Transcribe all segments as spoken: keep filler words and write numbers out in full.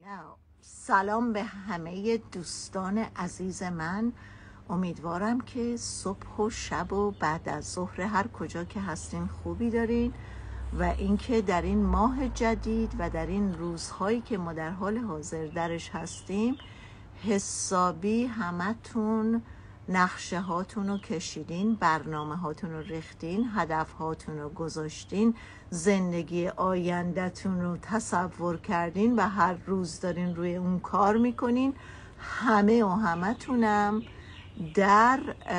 سلام به همه دوستان عزیز من. امیدوارم که صبح و شب و بعد از ظهر هر کجا که هستین خوبی دارین و اینکه در این ماه جدید و در این روزهایی که ما در حال حاضر درش هستیم حسابی همتون نقشه هاتون رو کشیدین، برنامه هاتون رو ریختین، هدف هاتون رو گذاشتین، زندگی آیندهتون رو تصور کردین و هر روز دارین روی اون کار میکنین. همه و همتونم در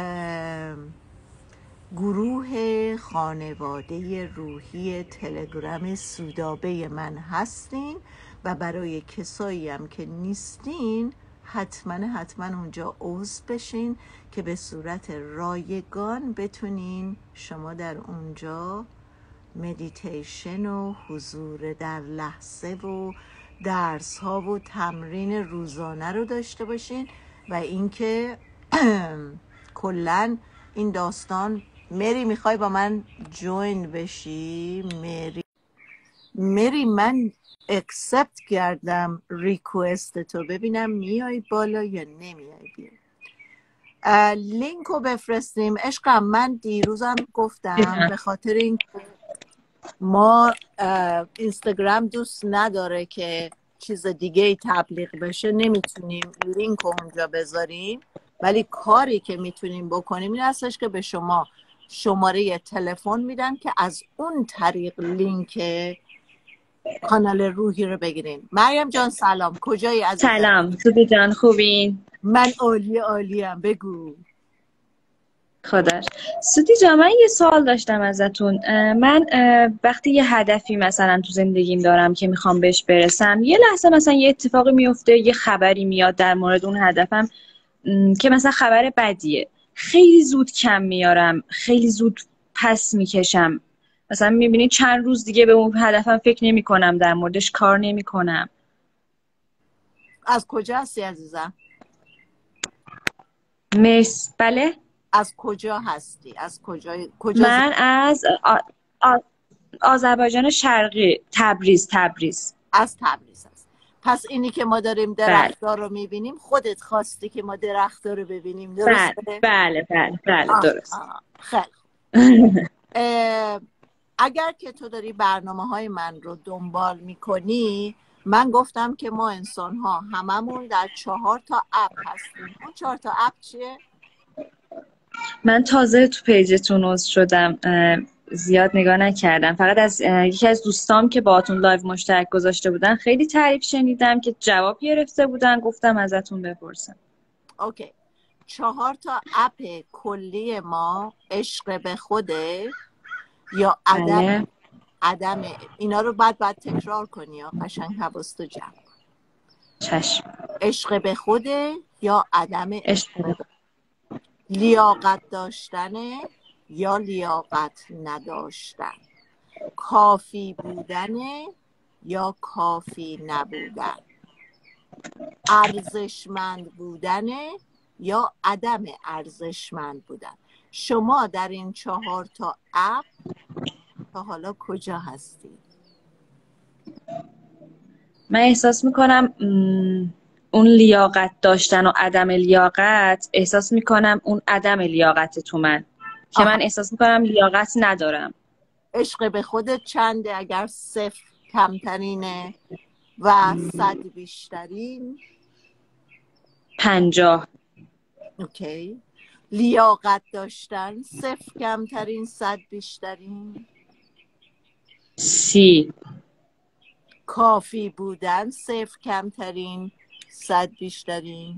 گروه خانواده روحی تلگرام سودابه من هستین و برای کسایی هم که نیستین حتما حتما اونجا عضو بشین که به صورت رایگان بتونین شما در اونجا مدیتیشن و حضور در لحظه و درس ها و تمرین روزانه رو داشته باشین و اینکه کلن این داستان. مری میخوای با من جوین بشی؟ مری مری من اکسپت کردم ریکوست تو، ببینم میای بالا یا نمیای. بیا لینک رو بفرستیم. عشقم من دیروزم گفتم به خاطر این ما اینستاگرام دوست نداره که چیز دیگه ای تبلیغ بشه، نمیتونیم لینک رو اونجا بذاریم، ولی کاری که میتونیم بکنیم این هستش که به شما شماره تلفن میدن که از اون طریق لینک کانال روحی رو بگیرین. مریم جان سلام، کجایی عزیزم؟ سلام سودی جان، خوبین؟ من عالی عالیم. بگو. خداش. سودی جان من یه سوال داشتم ازتون. من وقتی یه هدفی مثلا تو زندگیم دارم که میخوام بهش برسم، یه لحظه مثلا یه اتفاقی میفته، یه خبری میاد در مورد اون هدفم که مثلا خبر بدیه، خیلی زود کم میارم، خیلی زود پس میکشم. مثلا میبینی چند روز دیگه به اون هدفم فکر نمی کنم، در موردش کار نمی کنم. از کجا هستی عزیزم؟ مرس بله؟ از کجا هستی؟ از کجا؟ کجا من از آ... آ... آذربایجان شرقی، تبریز. تبریز از تبریز هست. پس اینی که ما داریم بله درختار رو میبینیم خودت خواستی که ما درختار رو ببینیم، بله درسته؟ بله بله بله آه درست. آه. خیلی اگر که تو داری برنامه های من رو دنبال میکنی، من گفتم که ما انسان ها هممون در چهار تا اپ هستیم. اون چهار تا اپ چیه؟ من تازه تو پیجتون عضو شدم، زیاد نگاه نکردم، فقط از یکی از دوستام که باهاتون لایو مشترک گذاشته بودن خیلی تعریف شنیدم که جواب گرفته بودن، گفتم ازتون بپرسم. اوکی. چهار تا اپ کلی ما عشق به خوده یا عدم بله عدم اینا رو بعد بعد تکرار کنی یا قشنگ حواستو جمع. چشم. عشق به خوده یا عدم عشق عشق. به، لیاقت داشتنه یا لیاقت نداشتن، کافی بودنه یا کافی نبودن، ارزشمند بودنه یا عدم ارزشمند بودن. شما در این چهار تا اپ تا حالا کجا هستی؟ من احساس میکنم اون لیاقت داشتن و عدم لیاقت، احساس میکنم اون عدم لیاقت تو من که آها. من احساس میکنم لیاقت ندارم. عشق به خودت چنده؟ اگر صفر کمترینه و صد بیشترین؟ پنجاه. اوکی. لیاقت داشتن صفر کمترین صد بیشترین؟ سی. کافی بودن صفر کمترین صد بیشترین؟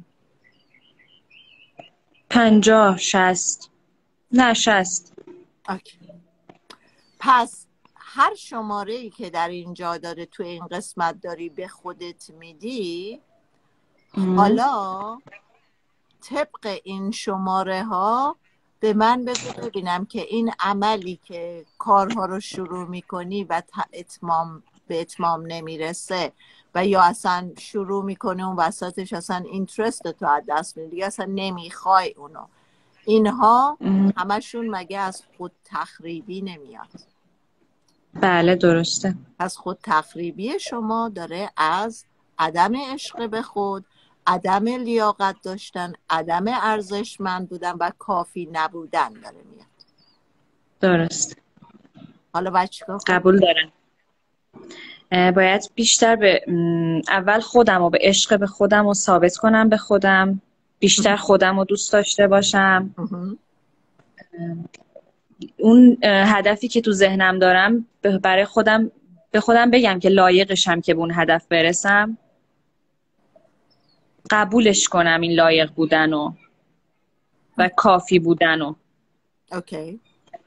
پنجاه. شست. نه شست. اوکی. پس هر شماره ای که در اینجا داره تو این قسمت داری به خودت میدی، حالا طبق این شماره ها به من بگو ببینم که این عملی که کارها رو شروع میکنی و اتمام به اتمام نمیرسه و یا اصلا شروع میکنه اون وسطش اصلا اینترست تو از دست میدی، اصلا نمیخوای اونو، اینها همشون مگه از خود تخریبی نمیاد؟ بله درسته. پس خود تخریبی شما داره از عدم عشق به خود، عدم لیاقت داشتن، عدم ارزشمند بودن و کافی نبودن داره میاد. درست. حالا باید چیکار کنم؟ قبول دارم. باید بیشتر به اول خودم رو به عشق به خودم رو ثابت کنم، به خودم بیشتر خودم رو دوست داشته باشم. اون هدفی که تو ذهنم دارم برای خودم به خودم بگم که لایقشم که به اون هدف برسم، قبولش کنم این لایق بودن و و کافی بودن و اوکی.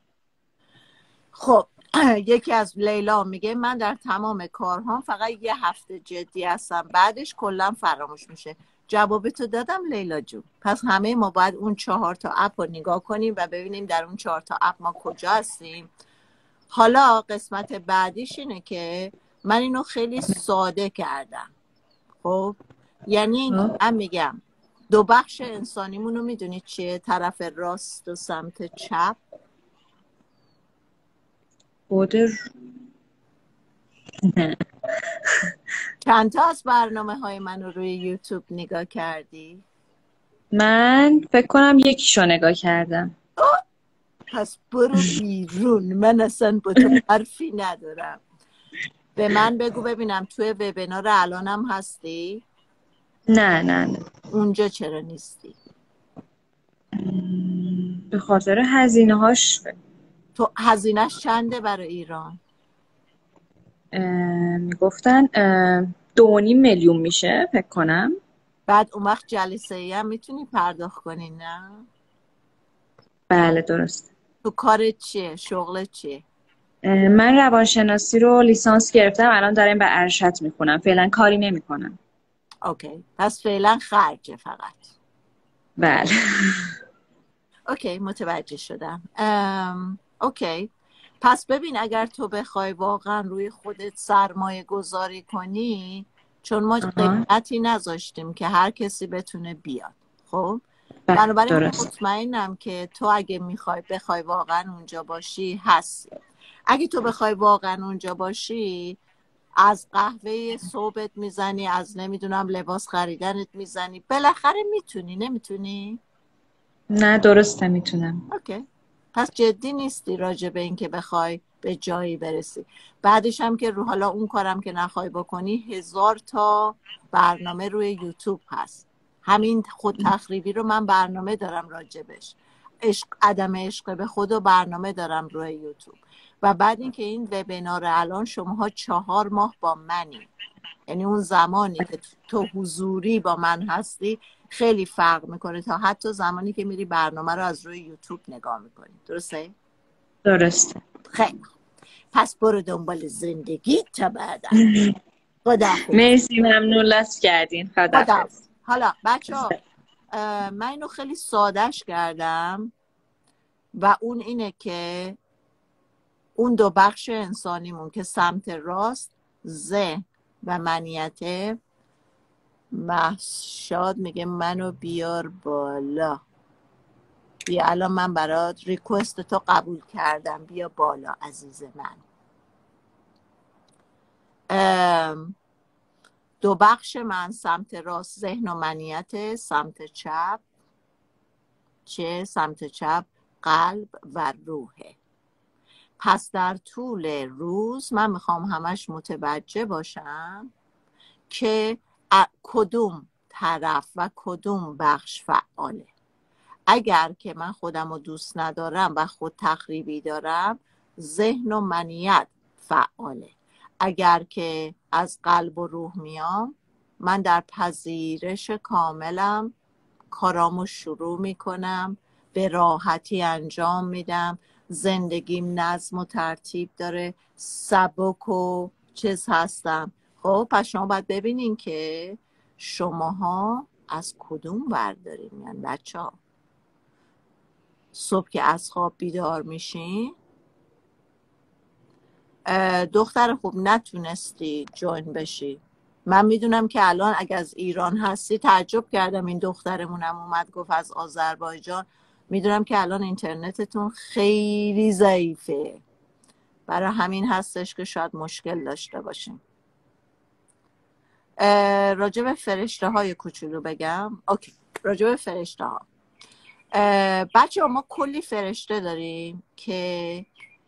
خب یکی از لیلا میگه من در تمام کارهام فقط یه هفته جدی هستم، بعدش کلا فراموش میشه. جوابتو دادم لیلا جون. پس همه ما باید اون چهار تا اپ رو نگاه کنیم و ببینیم در اون چهار تا اپ ما کجا هستیم. حالا قسمت بعدیش اینه که من اینو خیلی ساده کردم. خب یعنی من میگم دو بخش انسانیمون رو میدونید چیه؟ طرف راست و سمت چپ. بودر چند تا از برنامه های من رو روی یوتیوب نگاه کردی؟ من فکر کنم یکیشو نگاه کردم. پس برو بیرون، من اصلا با تو حرفی ندارم. به من بگو ببینم توی وبینار الانم هستی؟ نه نه نه. اونجا چرا نیستی؟ به خاطر هزینه هاش. تو هزینهش چنده برای ایران؟ میگفتن دو و نیم میلیون میشه فکر کنم. بعد اون وقت جلسه ای هم میتونی پرداخت کنی نه؟ بله درست. تو کارت چیه؟ شغلت چیه؟ من روانشناسی رو لیسانس گرفتم، الان دارم به ارشد میخونم، فعلا کاری نمیکنم. اوکی، پس فعلا خرجه فقط. بله. اوکی متوجه شدم. ام، اوکی پس ببین اگر تو بخوای واقعا روی خودت سرمایه گذاری کنی، چون ما قیمتی نذاشتیم که هر کسی بتونه بیاد. خب بنابراین من مطمئنم که تو اگه میخوای بخوای واقعا اونجا باشی هستی. اگه تو بخوای واقعا اونجا باشی، از قهوه صبحت میزنی، از نمیدونم لباس خریدنت میزنی، بالاخره میتونی. نمیتونی؟ نه درسته میتونم. اوکی پس جدی نیستی راجع به این که بخوای به جایی برسی. بعدش هم که رو حالا اون کارم که نخوای بکنی، هزار تا برنامه روی یوتیوب هست. همین خود تخریبی رو من برنامه دارم راجبش. عشق، عدم عشق به خود و برنامه دارم روی یوتیوب. و بعد اینکه این وبینار الان شماها چهار ماه با منی، یعنی اون زمانی که تو حضوری با من هستی خیلی فرق میکنه تا حتی زمانی که میری برنامه رو از روی یوتیوب نگاه میکنی. درسته؟ درسته. خیلی پس برو دنبال زندگی تا بعدا. خداحافظ. مرسی، ممنون لطف کردین. خداحافظ. حالا بچه ها من اینو خیلی سادهش کردم و اون اینه که اون دو بخش انسانیمون که سمت راست ذهن و منیته. محشاد میگه منو بیار بالا. بیا الان من برات ریکوست تو قبول کردم، بیا بالا عزیز من. دو بخش من سمت راست ذهن و منیت، سمت چپ چه؟ سمت چپ قلب و روحه. پس در طول روز من میخوام همش متوجه باشم که کدوم طرف و کدوم بخش فعاله. اگر که من خودم رو دوست ندارم و خود تخریبی دارم، ذهن و منیت فعاله. اگر که از قلب و روح میام، من در پذیرش کاملم کارامو شروع میکنم، به راحتی انجام میدم، زندگیم نظم و ترتیب داره، سبک و چیز هستم. خب پس شما باید ببینین که شماها از کدوم بردارین. یعنی بچه ها صبح که از خواب بیدار میشین، دختر خوب نتونستی جوین بشی. من میدونم که الان اگه از ایران هستی، تعجب کردم این دخترمونم اومد گفت از آذربایجان. میدونم که الان اینترنتتون خیلی ضعیفه، برای همین هستش که شاید مشکل داشته باشیم. راجع به فرشته های کوچولو بگم. اوکی، راجع به فرشته ها. بچه ها ما کلی فرشته داریم که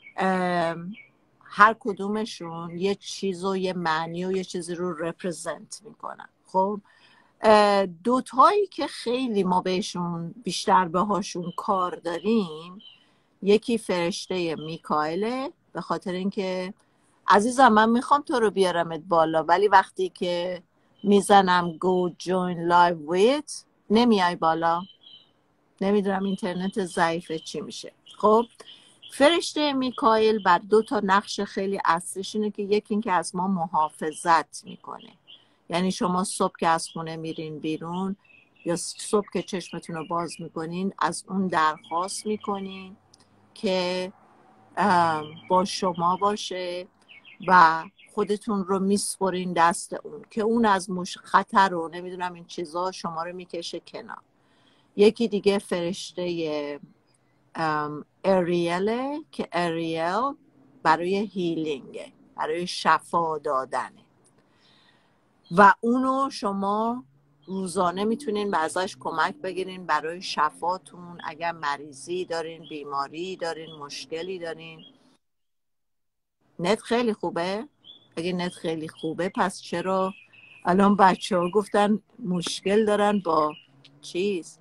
هر کدومشون یه چیز و یه معنی و یه چیزی رو رپرزنت میکنن. خب دوتایی که خیلی ما بهشون بیشتر بهاشون کار داریم، یکی فرشته میکائیله، به خاطر اینکه عزیزم من میخوام تو رو بیارمت بالا ولی وقتی که میزنم go join live with نمیای بالا، نمیدونم اینترنت ضعیفه چی میشه. خب فرشته میکائیل بر دو تا نقش خیلی اصلیش اینه که یکی این که از ما محافظت میکنه، یعنی شما صبح که از خونه میرین بیرون یا صبح که چشمتون رو باز میکنین از اون درخواست میکنین که با شما باشه و خودتون رو میسپرین دست اون که اون از مش خطر رو نمیدونم این چیزا شما رو میکشه کنار. یکی دیگه فرشته اریله که اریل برای هیلینگه، برای شفا دادنه و اونو شما روزانه میتونین به ازش کمک بگیرین برای شفاتون. اگر مریضی دارین، بیماری دارین، مشکلی دارین. نت خیلی خوبه؟ اگه نت خیلی خوبه پس چرا الان بچه ها گفتن مشکل دارن با چیز؟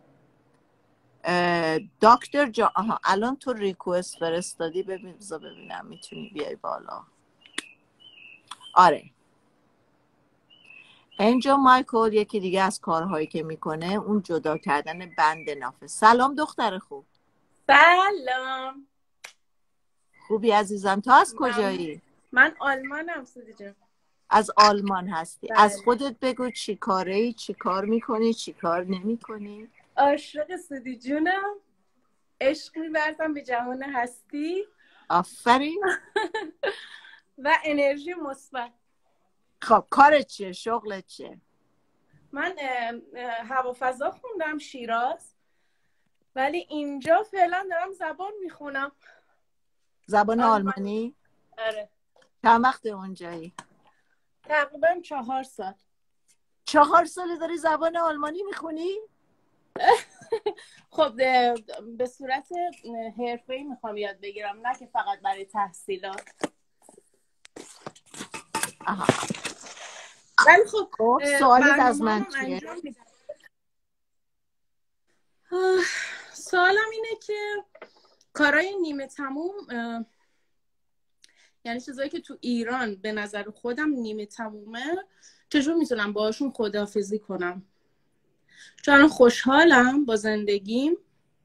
دکتر جا آها الان تو ریکوست فرستادی، ببین بذار ببینم میتونی بیای بالا. آره اینجا مایکل یکی دیگه از کارهایی که میکنه اون جدا کردن بند نافه. سلام دختر خوب. سلام. خوبی عزیزم؟ تو از کجایی؟ من آلمانم سودی جان. از آلمان هستی؟ بله. از خودت بگو چی کاره ای، چی کار میکنی، چی کار نمی کنی؟ عاشق سودی جونم، عشق می‌ورزم به جهان هستی. آفرین. و انرژی مثبت. خب کارت چیه؟ شغلت چیه؟ من هوافضا خوندم شیراز، ولی اینجا فعلا دارم زبان میخونم. زبان آلمانی؟ آره. چند وقت اونجایی؟ تقریبا چهار سال. چهار سال داری زبان آلمانی میخونی؟ خب به صورت حرفه‌ای میخوام یاد بگیرم، نه که فقط برای تحصیلات. آها. ولی خب سوالت از من چیه؟ سوالم اینه که کارهای نیمه تموم، یعنی چیزایی که تو ایران به نظر خودم نیمه تمومه، چجور میتونم باهاشون خداحافظی کنم؟ چون خوشحالم با زندگیم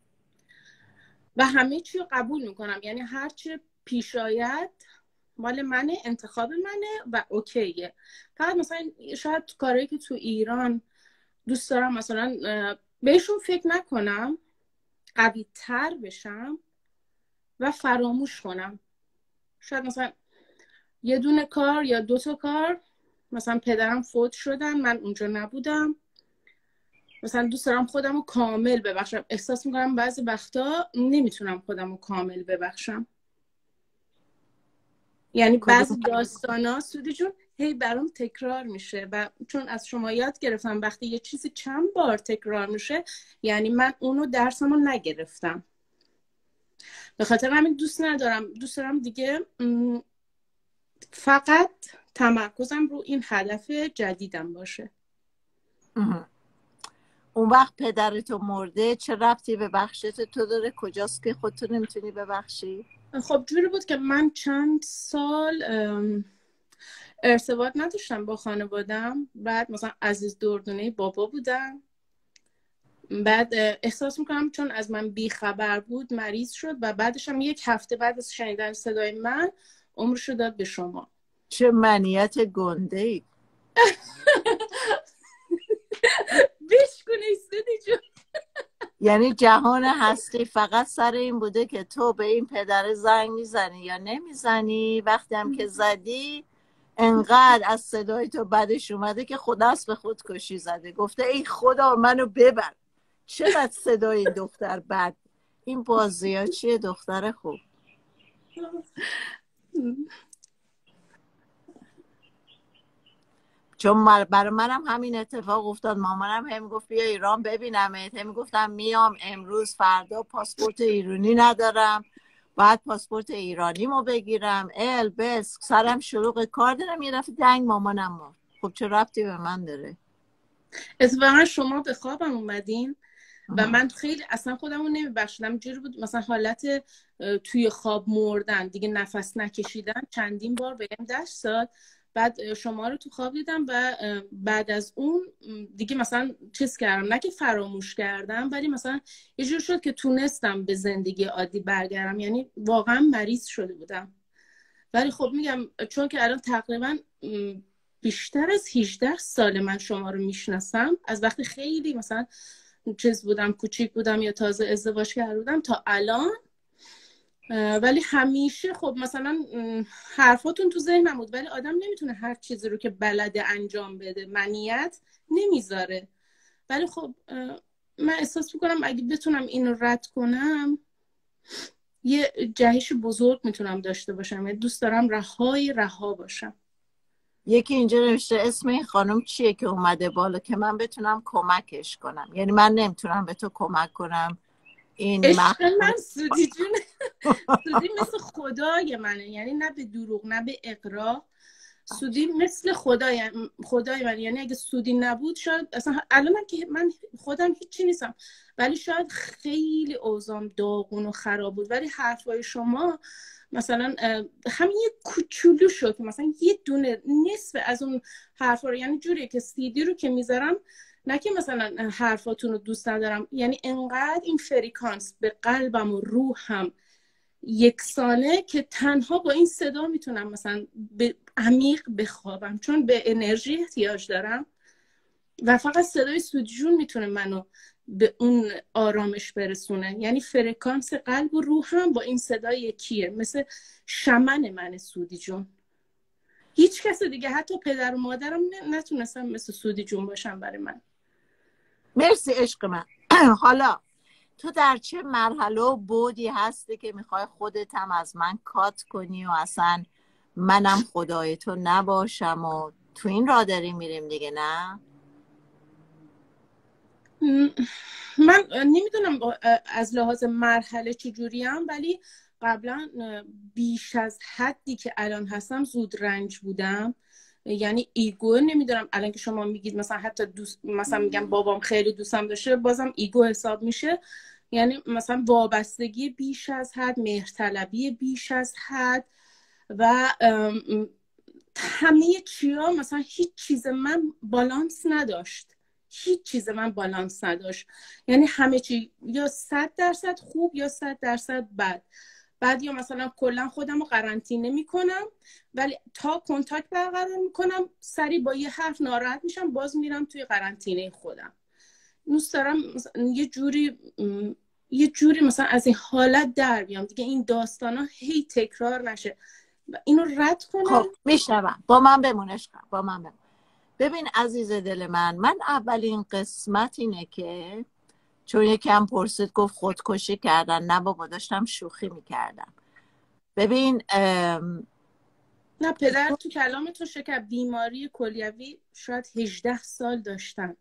و همه چی رو قبول میکنم، یعنی هر چی پیش آید مال منه، انتخاب منه و اوکیه. فقط مثلا شاید کارهایی که تو ایران دوست دارم مثلا بهشون فکر نکنم، قوی تر بشم و فراموش کنم. شاید مثلا یه دونه کار یا دو تا کار، مثلا پدرم فوت شدن من اونجا نبودم، مثلا دوست دارم خودم رو کامل ببخشم. احساس میکنم بعضی وقتا نمیتونم خودم رو کامل ببخشم، یعنی بعضی داستانا سودی جون هی برام تکرار میشه و چون از شما یاد گرفتم وقتی یه چیزی چند بار تکرار میشه یعنی من اونو درسمو نگرفتم. به خاطر همین دوست ندارم، دوست دارم دیگه فقط تمرکزم رو این هدف جدیدم باشه. اون وقت پدرتو مرده چه ربطی به بخشت تو داره؟ کجاست که خودتو نمیتونی ببخشی؟ خب جوری بود که من چند سال ارتباط نداشتم با خانوادم، بعد مثلا عزیز دردونه بابا بودم، بعد احساس میکنم چون از من بیخبر بود مریض شد و بعدش هم یک هفته بعد از شنیدن صدای من عمرشو داد به شما. چه منیت گنده ای. بشکنی سودی جون. یعنی جهان هستی فقط سر این بوده که تو به این پدر زنگ میزنی یا نمیزنی. وقتی هم که زدی انقدر از صدای تو بدش اومده که خداست به خودکشی زده، گفته ای خدا منو ببر. چقدر صدای این دختر بد. این بازی ها چیه دختر خوب؟ چون من- برای منم همین اتفاق افتاد. مامانم هم گفت بیا ایران ببینمت، هم گفتم میام امروز فردا پاسپورت ایرانی ندارم، باید پاسپورت ایرانیمو بگیرم. ال بس سرم شلوغ کار دارم، یه دفعه دنگ مامانم مرد. خب چه ربطی به من داره؟ اتفاقا شما به خوابم اومدین و آها. من خیلی اصلا خودمو نمیبخشیدم. جوری بود مثلا حالت اه، توی خواب مردن، دیگه نفس نکشیدن چندین بار بهم دست داد. بعد اه، شما رو تو خواب دیدم و اه، بعد از اون م، دیگه مثلا چیز کردم، نه که فراموش کردم، ولی مثلا یه جور شد که تونستم به زندگی عادی برگردم. یعنی واقعا مریض شده بودم. ولی خب میگم چون که الان تقریبا م، بیشتر از هجده سال من شما رو میشناسم، از وقتی خیلی مثلا چیز بودم، کوچیک بودم یا تازه ازدواج کرده بودم تا الان. اه، ولی همیشه خب مثلا م، حرفاتون تو ذهنم بود، ولی آدم نمیتونه هر چیزی رو که بلده انجام بده، منیت نمیذاره. ولی خب اه، من احساس میکنم اگه بتونم اینو رد کنم یه جهش بزرگ میتونم داشته باشم. یعنی دوست دارم رهای رها باشم. یکی اینجا نوشته اسم این خانم چیه که اومده بالا که من بتونم کمکش کنم؟ یعنی من نمیتونم به تو کمک کنم. این عشق مقوله من سودی جون. سودی مثل خدای منه، یعنی نه به دروغ نه به اقراق. سودی مثل خدای خدای من. یعنی اگه سودی نبود شاید اصلا الان من که من خودم هیچی نیستم، ولی شاید خیلی اوضاعم داغون و خراب بود. ولی حرفای شما مثلا اه، همین یه کوچولو شد که مثلا یه دونه نصف از اون حرفا رو، یعنی جوریه که سیدی رو که میذارم، نه که مثلا حرفاتون رو دوست ندارم، یعنی انقدر این فریکانس به قلبم و روحم یکسانه که تنها با این صدا میتونم مثلا به عمیق بخوابم، چون به انرژی احتیاج دارم و فقط صدای سودجون میتونه منو به اون آرامش برسونه. یعنی فرکانس قلب و روحم با این صدا یکیه، مثل شمن من سودی جون. هیچ کس دیگه حتی پدر و مادرم نتونستم مثل سودی جون باشم برای من. مرسی عشق من. حالا تو در چه مرحله و بودی هستی که میخوای خودت هم از من کات کنی و اصلا منم خدای تو نباشم و تو این راه داریم میریم دیگه؟ نه من نمیدونم از لحاظ مرحله چجوریم، ولی قبلا بیش از حدی که الان هستم زود رنج بودم. یعنی ایگو، نمیدونم الان که شما میگید مثلا حتی دوست، مثلا میگم بابام خیلی دوستم داشته، بازم ایگو حساب میشه. یعنی مثلا وابستگی بیش از حد، مهرطلبی بیش از حد و همه چیا، مثلا هیچ چیز من بالانس نداشت. هیچ چیز من بالانس نداشت. یعنی همه چی یا صد درصد خوب یا صد درصد بد. بعد یا مثلا کلا خودم رو قرنطینه میکنم، ولی تا کنتاکت برقرار میکنم سری با یه حرف ناراحت میشم، باز میرم توی قرنطینه خودم. دوست دارم یه جوری یه جوری مثلا از این حالت در بیام دیگه، این داستانا هی تکرار نشه و اینو رد کنم. خب میشنوم، با من بمونش کن. با من بمون. ببین عزیز دل من، من اولین قسمت اینه که چون یکم پرسید گفت خودکشی کردن، نه بابا داشتم شوخی میکردم. ببین ام... نه پدر تو کلام تو شکر بیماری کلیوی شاید هجده سال داشتن،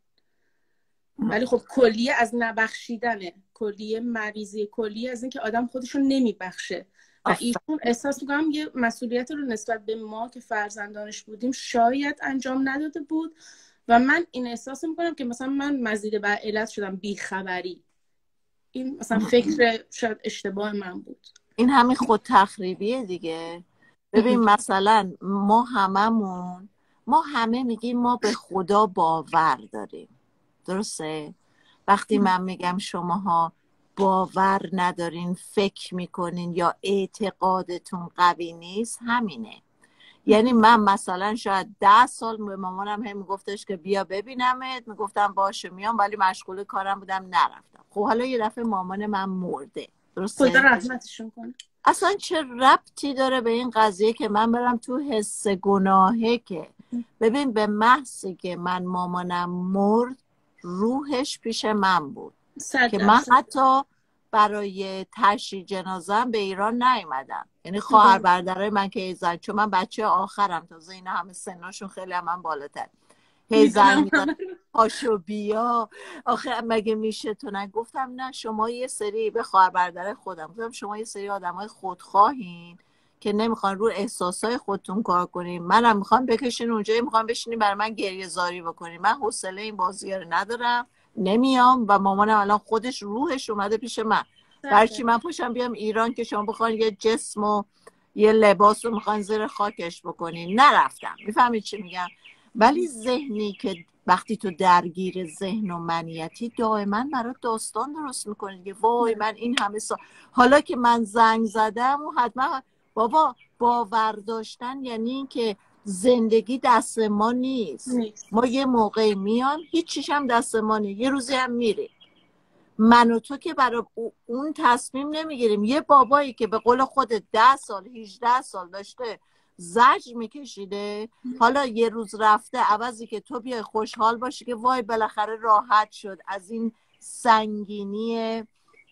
ولی خب کلیه از نبخشیدنه، کلیه مریضی کلیه از این که آدم خودشو نمیبخشه و ایشون احساس میکنم یه مسئولیت رو نسبت به ما که فرزندانش بودیم شاید انجام نداده بود و من این احساس میکنم که مثلا من مزید بر علت شدم بیخبری. این مثلا فکر شاید اشتباه من بود. این همین خود تخریبیه دیگه. ببین مثلا ما هممون ما همه میگیم ما به خدا باور داریم، درسته؟ وقتی من میگم شماها باور ندارین، فکر میکنین یا اعتقادتون قوی نیست، همینه. یعنی من مثلا شاید ده سال به مامانم هم میگفتش که بیا ببینمت، میگفتم باشه میام، ولی مشغول کارم بودم نرفتم. خب حالا یه دفعه مامان من مرده، درسته؟ خدا رحمتشون کنه. اصلا چه ربطی داره به این قضیه که من برم تو حس گناهه؟ که ببین به محضی که من مامانم مرد روحش پیش من بود که من حتی برای تشییع جنازه‌ام به ایران نیومدم. یعنی خواهر برادرای من که ایزن، چون من بچه آخرم، تازه اینا همه سناشون خیلی هم من بالاتر. هی زنگ میدونم میزن همه. پاشو بیا. آخه مگه میشه تو نگفتم نه شما یه سری به خواهر برادر خودم گفتم شما یه سری آدمای خودخواهین که نمیخوان رو احساسای خودتون کار کنین، منم میخوام بکشین اونجایی میخوام بشینین برای من گریه زاری بکنین، من حوصله این بازی‌ها رو ندارم، نمیام. و مامانم الان خودش روحش اومده پیش من، برای چی من پاشم بیام ایران که شما بخواین یه جسم و یه لباس رو میخواین زیر خاکش بکنین؟ نرفتم. میفهمید چی میگم؟ ولی ذهنی که وقتی تو درگیر ذهن و منیتی دائما برات داستان درست میکنه دیگه. وای من این همه سال حالا که من زنگ زدم و حتما بابا باور داشتن یعنی این که زندگی دست ما نیست. نیست. ما یه موقعی میان هیچیش هم دست ما نیست، یه روزی هم میره. من و تو که برای اون تصمیم نمیگیریم. یه بابایی که به قول خودت ده سال هجده سال داشته زجر میکشیده، حالا یه روز رفته عوضی که تو بیای خوشحال باشی که وای بالاخره راحت شد از این سنگینی،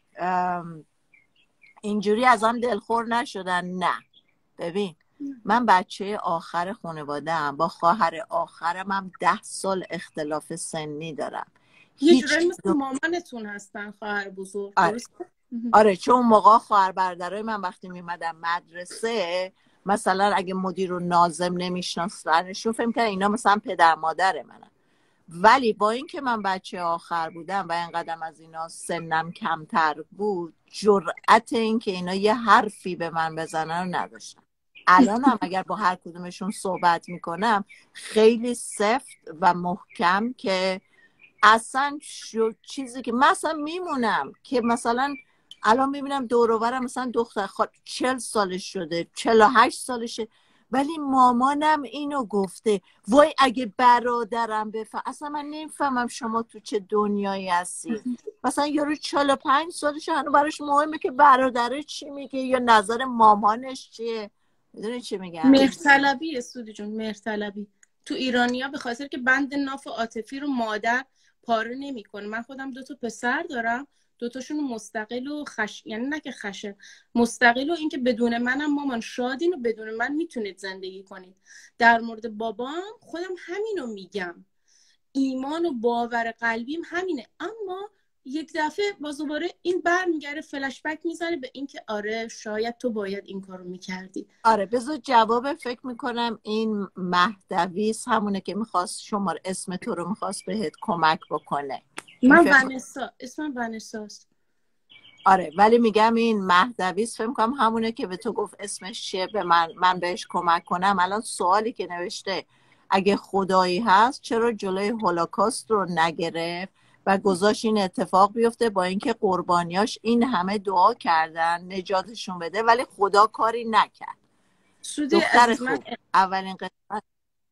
اینجوری از هم دلخور نشدن. نه ببین من بچه آخر خانواده‌ام، با خواهر آخرم هم ده سال اختلاف سنی دارم. یه هیچ جورایی مثل مامانتون هستن خواهر بزرگ، آره. درست؟ آره چون موقع خواهر برادرای من وقتی میمدم مدرسه مثلا اگه مدیر و ناظم نمیشناستنشون فکر می‌کردن اینا مثلا پدر مادر منن. ولی با اینکه من بچه آخر بودم و اینقدر از اینا سنم کمتر بود، جرأت این که اینا یه حرفی به من بزنن رو نداشتم. الان هم اگر با هر کدومشون صحبت میکنم خیلی سفت و محکم که اصلا چیزی که مثلا میمونم که مثلا الان میبینم دور و برم مثلا دختر خواهد چل سالش شده چل و هشت سالشه ولی مامانم اینو گفته. وای اگه برادرم بفهم. اصلا من نمیفهمم شما تو چه دنیایی هستی. مثلا یارو چل و پنج سالشه هنو براش مهمه که برادره چی میگه یا نظر مامانش چیه. میدونی چی میگم؟ مهرطلبی سودی جون، مهرطلبی تو ایرانیا به خاطر که بند ناف عاطفی رو مادر پاره نمیکنه. من خودم دو تا پسر دارم، دوتاشون مستقل و خش، یعنی نه که خشه، مستقل و اینکه بدون منم مامان شادین و بدون من میتونید زندگی کنید. در مورد بابام خودم همینو میگم، ایمان و باور قلبیم همینه. اما یک دفعه باز دوباره این برمیگره فلش بک میزنه به اینکه آره شاید تو باید این کارو میکردی. آره بذار جواب فکر میکنم این مهدویس همونه که میخواست شما اسم تو رو میخواست بهت کمک بکنه. من ونسا، اسمم ونساست. آره ولی میگم این مهدویس فکر میکنم همونه که به تو گفت اسمش چیه به من من بهش کمک کنم. الان سوالی که نوشته اگه خدایی هست چرا جلوی هولوکاست رو نگرفت و گذاشت این اتفاق بیفته با اینکه قربانیاش این همه دعا کردن نجاتشون بده ولی خدا کاری نکرد. دختر خوب من... اولین قسمت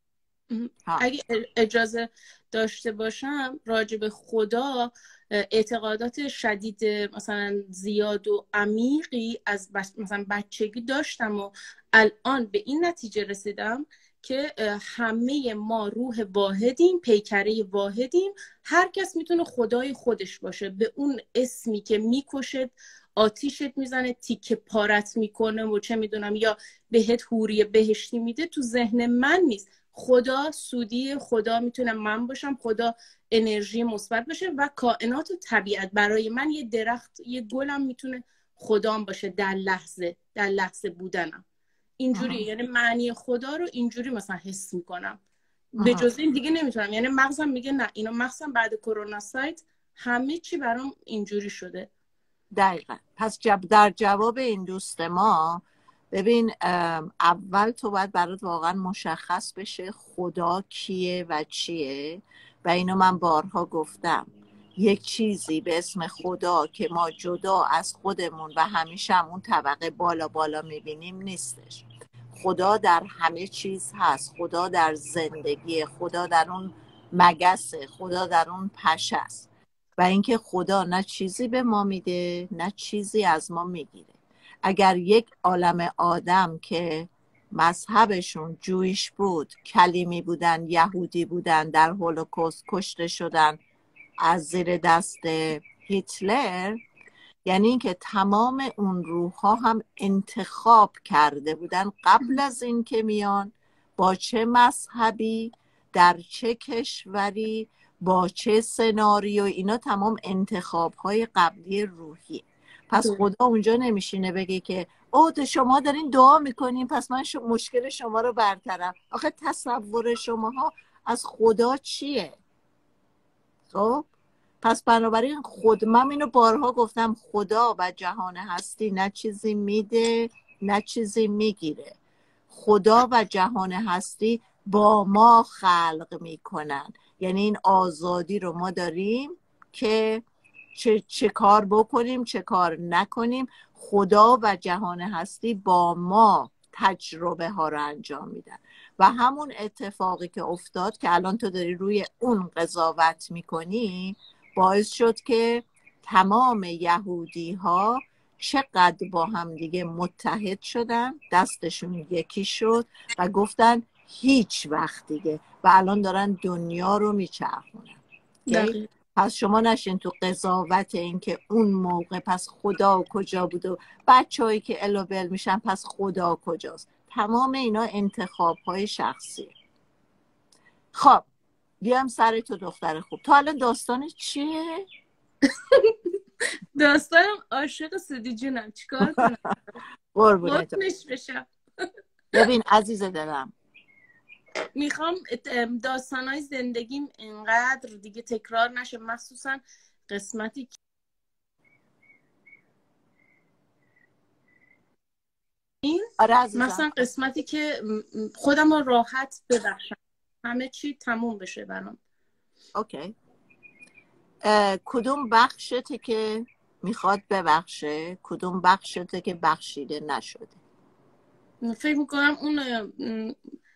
اگه اجازه داشته باشم راجع به خدا اعتقادات شدید مثلا زیاد و عمیقی از مثلا بچگی داشتم و الان به این نتیجه رسیدم که همه ما روح واحدیم، پیکره واحدیم، هر کس میتونه خدای خودش باشه به اون اسمی که میکشد، آتیشت میزنه، تیکه پارت میکنه و چه میدونم یا بهت حوری بهشتی میده. تو ذهن من نیست. خدا سودی، خدا میتونه من باشم، خدا انرژی مثبت باشه و کائنات و طبیعت. برای من یه درخت، یه گلم میتونه خدام باشه در لحظه در لحظه بودنم. اینجوری یعنی معنی خدا رو اینجوری مثلا حس میکنم. به جز این دیگه نمیتونم. یعنی مغزم میگه نه، اینا مغزم بعد کرونا سایت همه چی برام اینجوری شده. دقیقا. پس جب در جواب این دوست ما ببین اول تو باید برات واقعا مشخص بشه خدا کیه و چیه و اینو من بارها گفتم. یک چیزی به اسم خدا که ما جدا از خودمون و همیشه هم اون طبقه بالا بالا میبینیم نیستش. خدا در همه چیز هست. خدا در زندگی، خدا در اون مگسه، خدا در اون پشه است. و اینکه خدا نه چیزی به ما میده نه چیزی از ما میگیره. اگر یک عالم آدم که مذهبشون جویش بود، کلیمی بودن، یهودی بودن، در هولوکاست کشته شدن از زیر دست هیتلر، یعنی اینکه تمام اون روح‌ها هم انتخاب کرده بودن قبل از این که میان با چه مذهبی در چه کشوری، با چه سناریو، اینا تمام انتخاب های قبلی روحی. پس خدا اونجا نمیشینه بگه که او تو شما دارین دعا میکنین پس من شو مشکل شما رو برطرف. آخه تصور شماها از خدا چیه؟ خب پس بنابراین خود من اینو بارها گفتم، خدا و جهان هستی نه چیزی میده نه چیزی میگیره. خدا و جهان هستی با ما خلق میکنن، یعنی این آزادی رو ما داریم که چه, چه کار بکنیم چه کار نکنیم. خدا و جهان هستی با ما تجربه ها رو انجام میدن و همون اتفاقی که افتاد که الان تو داری روی اون قضاوت میکنی باعث شد که تمام یهودی ها چقدر با هم دیگه متحد شدن، دستشون یکی شد و گفتن هیچ وقت دیگه، و الان دارن دنیا رو میچرخونن. پس شما نشین تو قضاوت این که اون موقع پس خدا کجا بود و بچه هایی که الوبل میشن پس خدا کجاست. تمام اینا انتخاب های شخصی. خب بیام سر تو دختر خوب، تو الان داستان چیه؟ داستانم عاشق سودی جونم، چیکار کنم؟ قربونت بشم. ببین عزیز دلم، میخوام داستانهای زندگیم اینقدر دیگه تکرار نشه، مخصوصا قسمتی که این آره عزیزم. مثلا قسمتی که خودم رو راحت ببخشم، همه چی تموم بشه برام. اوکی. کدوم بخشته که میخواد ببخشه؟ کدوم بخشته که بخشیده نشده؟ فکر میکنم اون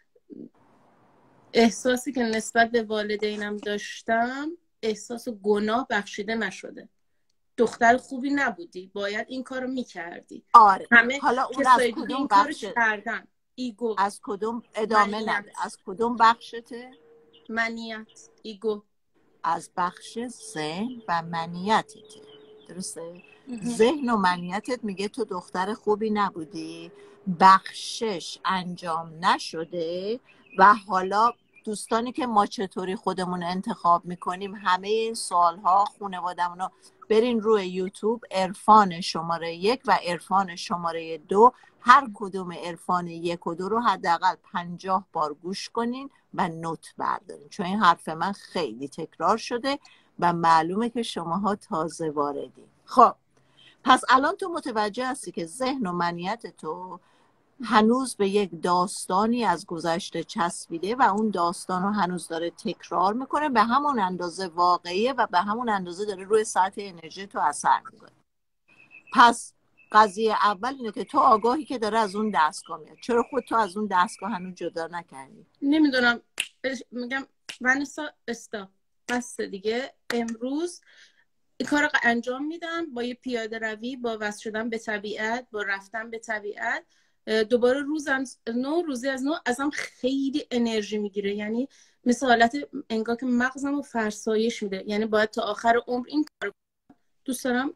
احساسی که نسبت به والدینم داشتم، احساس گناه بخشیده نشده. دختر خوبی نبودی، باید این کارو میکردی. آره. همه حالا اون کسای از دیگه کدوم این کارو بخش... کردن. ایگو. از کدوم ادامه منیت. نده. از کدوم بخشته؟ منیت. ایگو. از بخش ذهن و منیتته. درسته؟ ذهن و منیتت میگه تو دختر خوبی نبودی، بخشش انجام نشده و حالا دوستانی که ما چطوری خودمون انتخاب میکنیم، همه این سوالها خانواده‌مون رو برین روی یوتیوب، عرفان شماره یک و عرفان شماره دو، هر کدوم عرفان یک و دو رو حداقل پنجاه بار گوش کنین و نوت بردارین، چون این حرف من خیلی تکرار شده و معلومه که شماها تازه واردی. خب پس الان تو متوجه هستی که ذهن و منیت تو هنوز به یک داستانی از گذشته چسبیده و اون داستان رو هنوز داره تکرار میکنه، به همون اندازه واقعیه و به همون اندازه داره روی سطح انرژی تو اثر میکنه. پس قضیه اول اینه که تو آگاهی که داره از اون دستگاه میاد. چرا خود تو از اون دستگاه هنوز جدا نکردی؟ نمیدونم. میگم ونسا استا بس دیگه. امروز این کار رو انجام میدم با یه پیاده روی، با وصل شدن به طبیعت، با رفتن به طبیعت. دوباره روزم نو، روزی از نو ازم خیلی انرژی میگیره، یعنی مثل حالت انگار که مغزم رو فرسایش میده. یعنی باید تا آخر عمر این کار دوست دارم.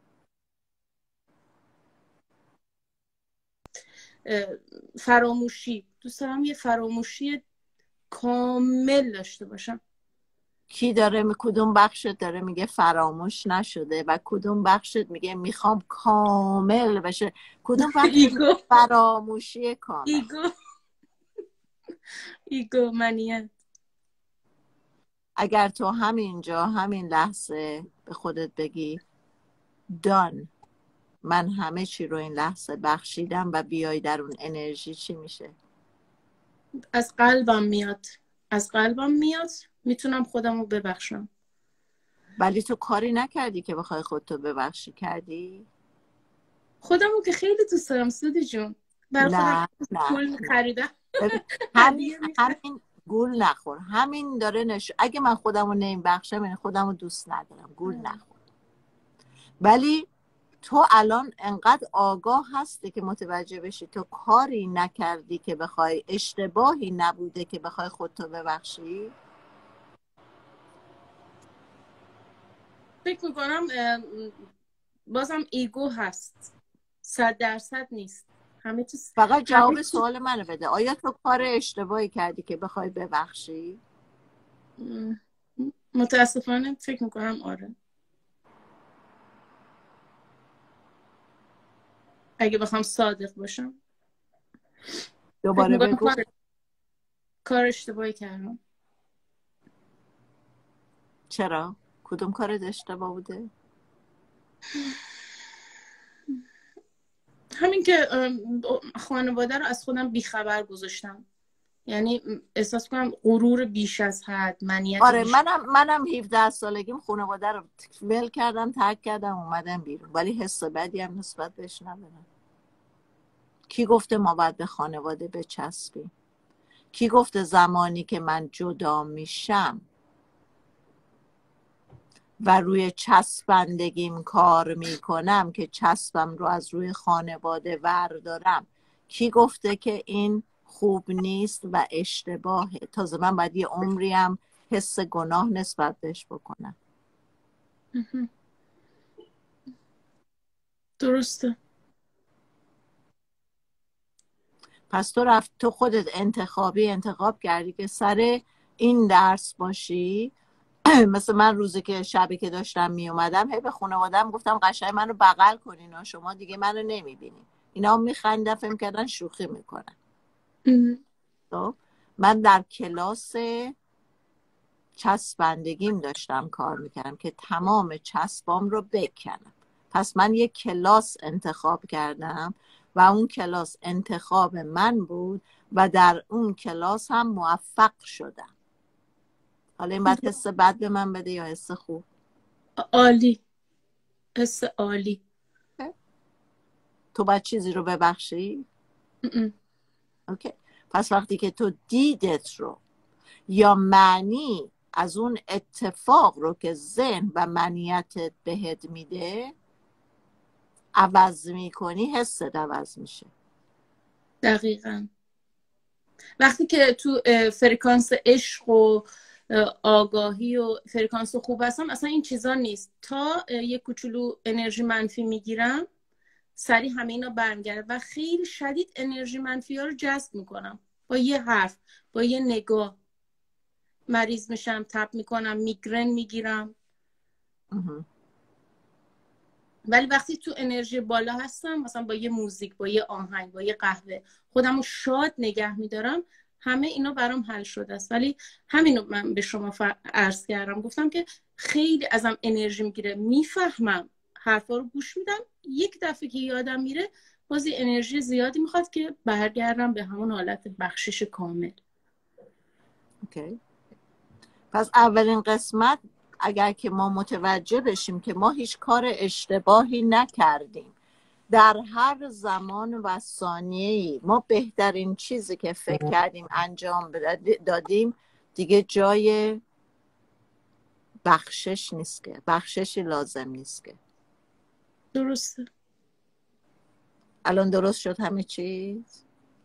فراموشی دوست دارم، یه فراموشی کامل داشته باشم. کی داره می کدوم بخشت داره میگه فراموش نشده و کدوم بخشت میگه میخوام کامل بشه؟ کدوم بخشت ایگو. فراموشی کامل؟ ایگو. ایگو منیت. اگر تو همینجا همین لحظه به خودت بگی دان، من همه چی رو این لحظه بخشیدم و بیای در اون انرژی، چی میشه؟ از قلبم میاد. از قلبم میاد. میتونم خودم رو ببخشم. ولی تو کاری نکردی که بخوای خودتو ببخشی. کردی؟ خودم رو که خیلی دوست دارم سودی جون. برای خودم گل خریدم. همین همین گول نخور. همین داره نش... اگه من خودم رو نیم بخشم این خودم رو دوست ندارم. گول نخور. ولی تو الان انقدر آگاه هستی که متوجه بشی تو کاری نکردی که بخوای، اشتباهی نبوده که بخوای خودتو ببخشی. فکر میکنم بازم ایگو هست، صد درصد نیست. همه چیز فقط جواب سوال منو بده. آیا تو کار اشتباهی کردی که بخوای ببخشی؟ م، متاسفانه فکر میکنم آره. اگه بخوام صادق باشم فکر دوباره میکنم بگو. کار کار اشتباهی کردم. چرا؟ کدوم کارت اشتباه بوده؟ همین که ام، خانواده رو از خودم بیخبر گذاشتم. یعنی احساس کنم غرور بیش از حد، منیت آره، بیش. منم منم هفده سالگیم خانواده رو ول کردم، ترک کردم، اومدم بیرون، ولی حس بدی هم نسبت بهش ندارم. کی گفته ما باید به خانواده بچسبیم؟ کی گفته زمانی که من جدا میشم و روی چسبندگیم کار میکنم که چسبم رو از روی خانواده وردارم، کی گفته که این خوب نیست و اشتباهه؟ تازه من باید یه عمریم حس گناه نسبت بهش بکنم. درسته. پس تو رفت تو خودت انتخابی انتخاب کردی که سر این درس باشی. مثل من روزی که شبی که داشتم می اومدم هی به خانواده‌ام گفتم قشنگ منو بغل کنین و شما دیگه منو نمیبینین. اینا هم میخندن، فهم کردن شوخی میکنن. تو من در کلاس چسبندگیم داشتم کار میکردم که تمام چسبام رو بکنم. پس من یک کلاس انتخاب کردم و اون کلاس انتخاب من بود و در اون کلاس هم موفق شدم. حالا این باید حس بد به من بده یا حس خوب؟ عالی، حس عالی. تو باید چیزی رو ببخشی؟ ام. اوکی. پس وقتی که تو دیدت رو یا معنی از اون اتفاق رو که ذهن و منیتت بهت میده عوض میکنی، حست عوض میشه. دقیقا. وقتی که تو اه، فرکانس عشق و اه، آگاهی و فرکانس خوب هستم، اصلا این چیزا نیست. تا اه، یه کوچولو انرژی منفی میگیرم، سریع همه اینا برمیگرده و خیلی شدید انرژی منفی ها رو جذب میکنم. با یه حرف، با یه نگاه مریض میشم، تب میکنم، میگرن میگیرم. ولی وقتی تو انرژی بالا هستم، مثلا با یه موزیک، با یه آهنگ، با یه قهوه، خودم رو شاد نگه میدارم، همه اینا برام حل شده است. ولی همینو من به شما عرض کردم، گفتم که خیلی ازم انرژی میگیره، میفهمم، حرفا رو گوش میدم، یک دفعه که یادم میره بازی انرژی زیادی میخواد که برگردم به همون حالت بخشش کامل. اوکی. پس اولین قسمت اگر که ما متوجه بشیم که ما هیچ کار اشتباهی نکردیم، در هر زمان و ثانیه‌ای ما بهترین چیزی که فکر کردیم انجام دادیم، دیگه جای بخشش نیست، که بخششی لازم نیست. که درسته. الان درست شد همه چیز؟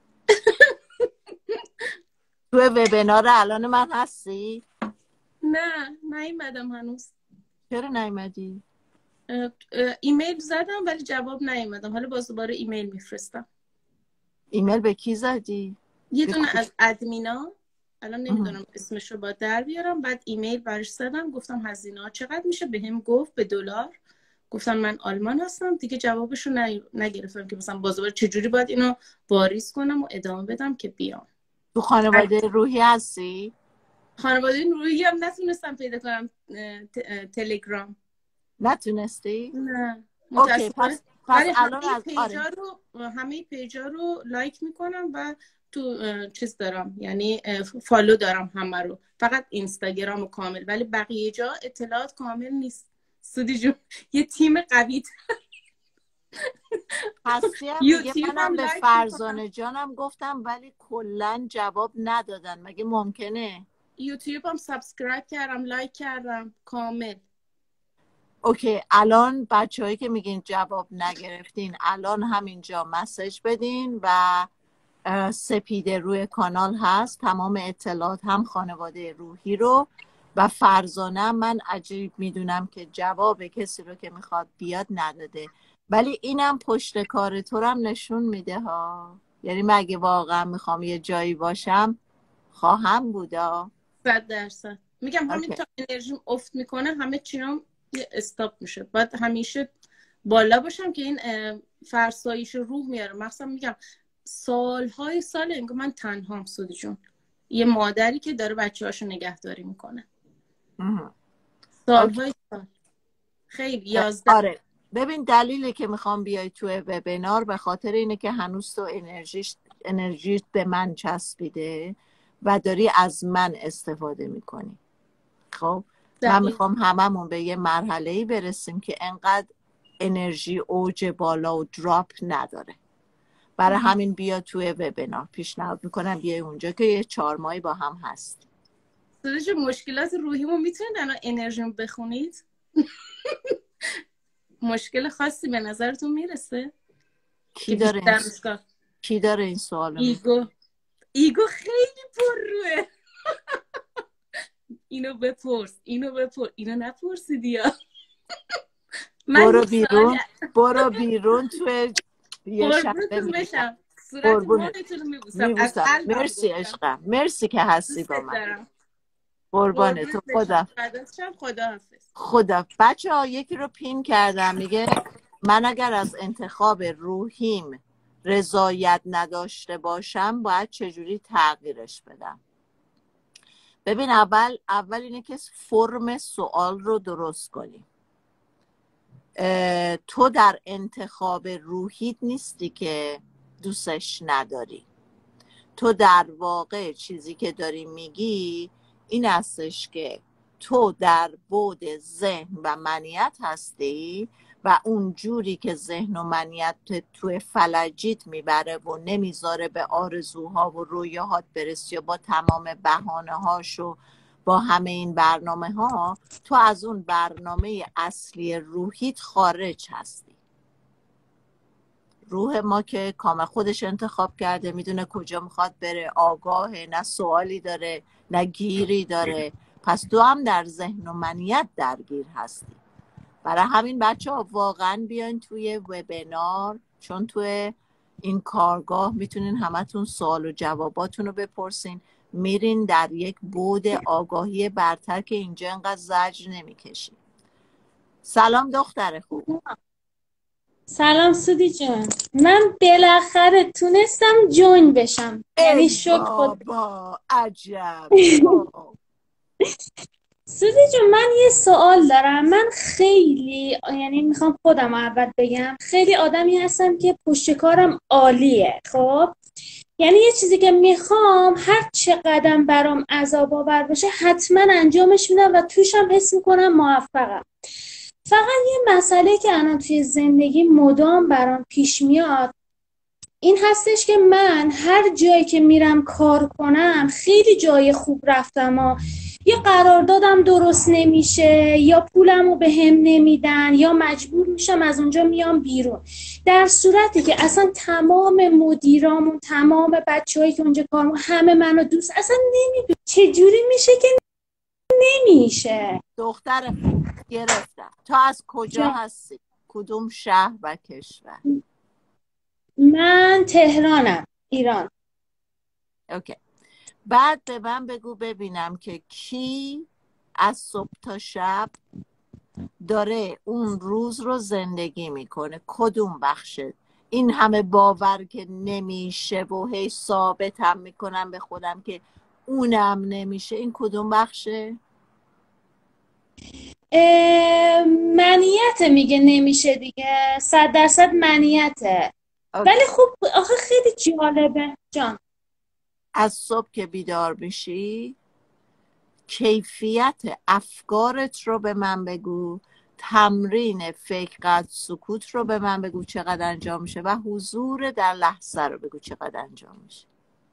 تو وبینار الان من هستی؟ نه نیومدم هنوز. چرا نیومدی؟ ایمیل زدم ولی جواب نیومدم. حالا باز دوباره ایمیل میفرستم. ایمیل به کی زدی؟ یه دونه از ادمینا، الان نمیدونم اسمش رو با در بیارم. بعد ایمیل برش زدم، گفتم هزینه ها چقدر میشه، بهم گفت به دلار. گفتم من آلمان هستم دیگه. جوابش رو نگرفتم که مثلا باز دوباره چجوری باید اینو واریز کنم و ادامه بدم که بیام. تو خانواده روحی هستی؟ خانواده روحی هم نتونستم پیدا کنم. تلگرام نتونستی؟ نه اوکی. متاسفانه. پس پس ولی الان همه از پیجا آره رو همه پیجا رو لایک میکنم و تو چیز دارم، یعنی فالو دارم همه رو، فقط اینستاگرام کامل، ولی بقیه جا اطلاعات کامل نیست. سودی جون یه تیم قوی. هستی هم میگه یوتیوب هم منم به لایک میکنم. فرزانه جانم گفتم ولی کلا جواب ندادن. مگه ممکنه؟ یوتیوب هم سابسکرایب کردم، لایک کردم کامل. اوکی. الان بچه‌هایی که میگین جواب نگرفتین، الان همینجا مسیج بدین و سپیده روی کانال هست، تمام اطلاعات هم خانواده روحی رو و فرزانه. من عجیب میدونم که جواب کسی رو که میخواد بیاد نداده، ولی اینم پشت کار تو هم نشون میده ها. یعنی مگه واقعا میخوام یه جایی باشم خواهم بودا. صد درصد میگم همین اوکی. تا انرژیم افت میکنه همه چینام استاپ میشه. باید همیشه بالا باشم که این فرسایش روح میاره. مخصوصا میگم سالهای سال انگار من تنهام. سودی جون یه مادری که داره بچه‌هاشو نگهداری میکنه اوکی. سالهای سال. خیلی یازده. آره ببین دلیلی که میخوام بیای توی وبینار به خاطر اینه که هنوز تو انرژیش انرژیت به من چسبیده و داری از من استفاده میکنی. خب من میخوام هممون به یه مرحله‌ای برسیم که انقدر انرژی اوج بالا و دراپ نداره. برای همین بیا توی وبینار. پیشنهاد میکنم بیای اونجا که یه چهار ماهی با هم هست. سودی مشکلات روحیمو میتونید الان انرژیمو بخونید؟ مشکل خاصی به نظرتون میرسه؟ کی داره این, س... بیشتر کی داره این سوالو؟ ایگو ایگو خیلی پر روه. اینو بپرس اینو بپرس اینو نپرسیدی یا برو بیرون برو بیرون توی یه شبه میشم صورت ماهتون رو میبوسم از قلبم. مرسی عشقم، مرسی که هستی با من. قربانه تو. خدا خدا خدا. بچه ها یکی رو پین کردم میگه من اگر از انتخاب روحیم رضایت نداشته باشم باید چجوری تغییرش بدم؟ ببین اول اول اینه که فرم سوال رو درست کنی. تو در انتخاب روحیت نیستی که دوستش نداری. تو در واقع چیزی که داری میگی این هستش که تو در بعد ذهن و منیت هستی و اون جوری که ذهن و منیت توی فلجیت میبره و نمیذاره به آرزوها و رویاهات برسی و با تمام بهانه هاش و با همه این برنامه ها تو از اون برنامه اصلی روحیت خارج هستی. روح ما که کامل خودش انتخاب کرده، میدونه کجا میخواد بره، آگاهه، نه سوالی داره نه گیری داره. پس تو هم در ذهن و منیت درگیر هستی. برای همین بچه ها واقعا بیاین توی وبینار، چون توی این کارگاه میتونین همتون سوال و جواباتون رو بپرسین. میرین در یک بعد آگاهی برتر که اینجا انقدر زجر نمیکشین. سلام دختر خوب. سلام سودی جان، من بالاخره تونستم جوین بشم. یعنی شکر خدا. بابا عجب. سودی جان من یه سوال دارم. من خیلی یعنی میخوام خودم اول بگم خیلی آدمی هستم که پشت کارم عالیه. خب یعنی یه چیزی که میخوام هر چقدر برام عذاب آور باشه حتما انجامش میدم و توشم حس میکنم موفقم. فقط یه مسئله که الان توی زندگی مدام برام پیش میاد این هستش که من هر جایی که میرم کار کنم خیلی جای خوب رفتم و یا قراردادم درست نمیشه یا پولمو به هم نمیدن یا مجبور میشم از اونجا میام بیرون، در صورتی که اصلا تمام مدیرامون تمام بچه‌هایی که اونجا کار میکنن همه منو دوست اصلا نمیدونن چجوری میشه که نمیشه. دختر گرفتم. تو از کجا هستی؟ کدوم شهر و کشور؟ من تهرانم، ایران. اوکی. بعد به من بگو ببینم که کی از صبح تا شب داره اون روز رو زندگی میکنه؟ کدوم بخشه؟ این همه باور که نمیشه و هی ثابتم میکنم به خودم که اونم نمیشه، این کدوم بخشه؟ منیت میگه نمیشه دیگه، صد درصد منیته. ولی خب آخه خیلی جالبه جان. از صبح که بیدار بشی کیفیت افکارت رو به من بگو، تمرین فکر قد سکوت رو به من بگو چقدر انجام میشه و حضور در لحظه رو بگو چقدر انجام میشه.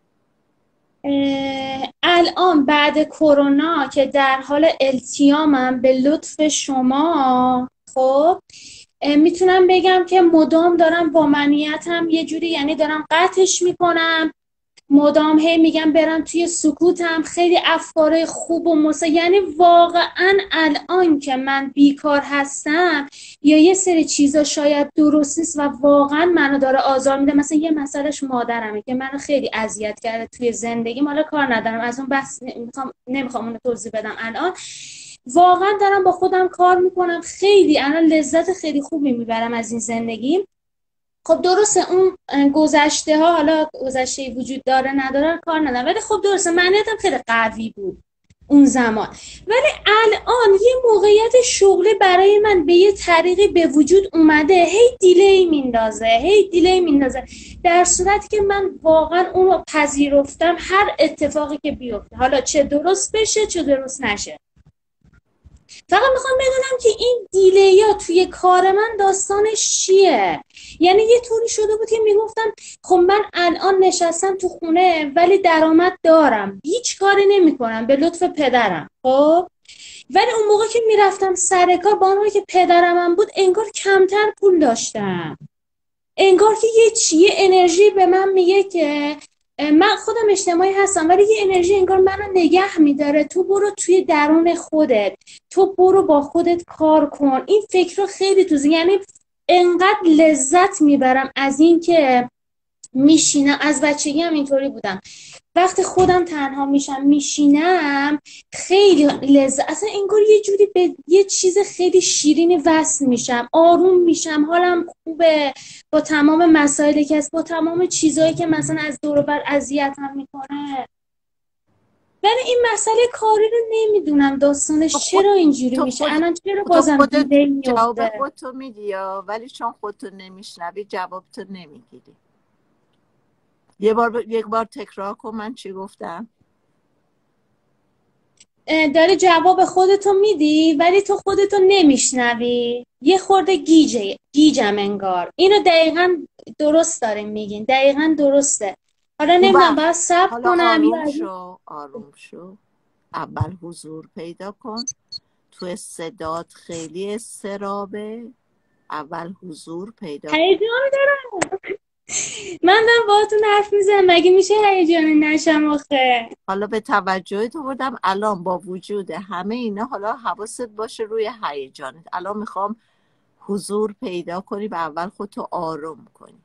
الان بعد کرونا که در حال التیامم به لطف شما، خب میتونم بگم که مدام دارم با منیتم یه جوری یعنی دارم قطعش میکنم مدام هی میگم برم توی سکوتم، خیلی افکار خوب و مس یعنی واقعا الان که من بیکار هستم یا یه سری چیزا شاید درست نیست و واقعا منو داره آزار میده، مثلا یه مسئلهش مادرمه که منو خیلی اذیت کرده توی زندگی، حالا کار ندارم از اون بحث نمیخوام نمیخوام اونو توضیح بدم الان. واقعا دارم با خودم کار میکنم، خیلی الان لذت خیلی خوبی میبرم از این زندگی. خب درسته اون گذشته ها، حالا گذشته وجود داره نداره کار ندارم، ولی خب درسته معنیتم خیلی قوی بود اون زمان. ولی الان یه موقعیت شغلی برای من به یه طریقی به وجود اومده، هی دیلی میندازه هی دیلی میندازه در صورتی که من واقعا اون رو پذیرفتم، هر اتفاقی که بیفته، حالا چه درست بشه چه درست نشه. فقط میخوام بدونم که این دیلی ها توی کار من داستانش چیه؟ یعنی یه طوری شده بود که میگفتم خب من الان نشستم تو خونه ولی درآمد دارم، هیچ کاری نمیکنم به لطف پدرم، خب ولی اون موقع که میرفتم سر کار با اونایی که پدرم بود انگار کمتر پول داشتم، انگار که یه چیه انرژی به من میگه که من خودم اجتماعی هستم ولی یه انرژی انگار منو نگه میداره، تو برو توی درون خودت، تو برو با خودت کار کن. این فکر رو خیلی تو زی... یعنی انقدر لذت میبرم از این که میشینم، از بچگی هم اینطوری بودم، وقتی خودم تنها میشم میشینم خیلی لذت، اصلا انگار یه جوری به یه چیز خیلی شیرینی وصل میشم، آروم میشم، حالم خوبه با تمام مسائلی که هست، با تمام چیزایی که مثلا از دور و بر اذیتم میکنه. ولی این مسئله کاری رو نمیدونم داستانش چرا اینجوری تو میشه، خود الان چرا تو بازم خودت دیلی جواب میفته. خودتو میدی یا ولی چون خودتو نمیشنوی جواب تو نمیگیری. یه بار یک بار تکرار کن من چی گفتم. داری جواب خودتو میدی ولی تو خودتو نمیشنوی، یه خورده گیجه گیجم انگار. اینو دقیقاً درست داریم میگین، دقیقاً درسته. حالا اون نمیدونم وقت باید صبر حالا کنم یا آروم شو آروم شو اول حضور پیدا کن. تو صدات خیلی استرابه. اول حضور پیدا کن. هیجان دارم. من دارم باهاتون حرف میزنم، مگه میشه هیجانی نشم آخه؟ حالا به توجه تو بردم الان با وجود همه اینا حالا حواست باشه روی هیجانت. الان میخوام حضور پیدا کنی و اول خودتو آروم کنی،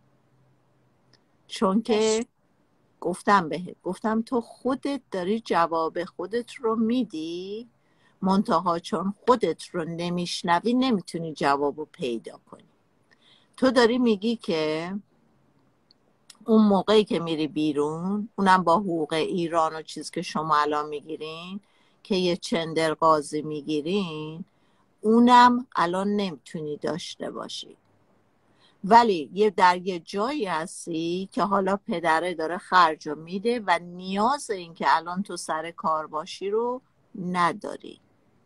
چون که گفتم بهت گفتم تو خودت داری جواب خودت رو میدی، منتها چون خودت رو نمیشنوی نمیتونی جواب رو پیدا کنی. تو داری میگی که اون موقعی که میری بیرون، اونم با حقوق ایران و چیز که شما الان میگیرین که یه چندر قاضی میگیرین، اونم الان نمیتونی داشته باشی. ولی یه در یه جایی هستی که حالا پدره داره خرج رو میده و نیاز این که الان تو سر کار باشی رو نداری.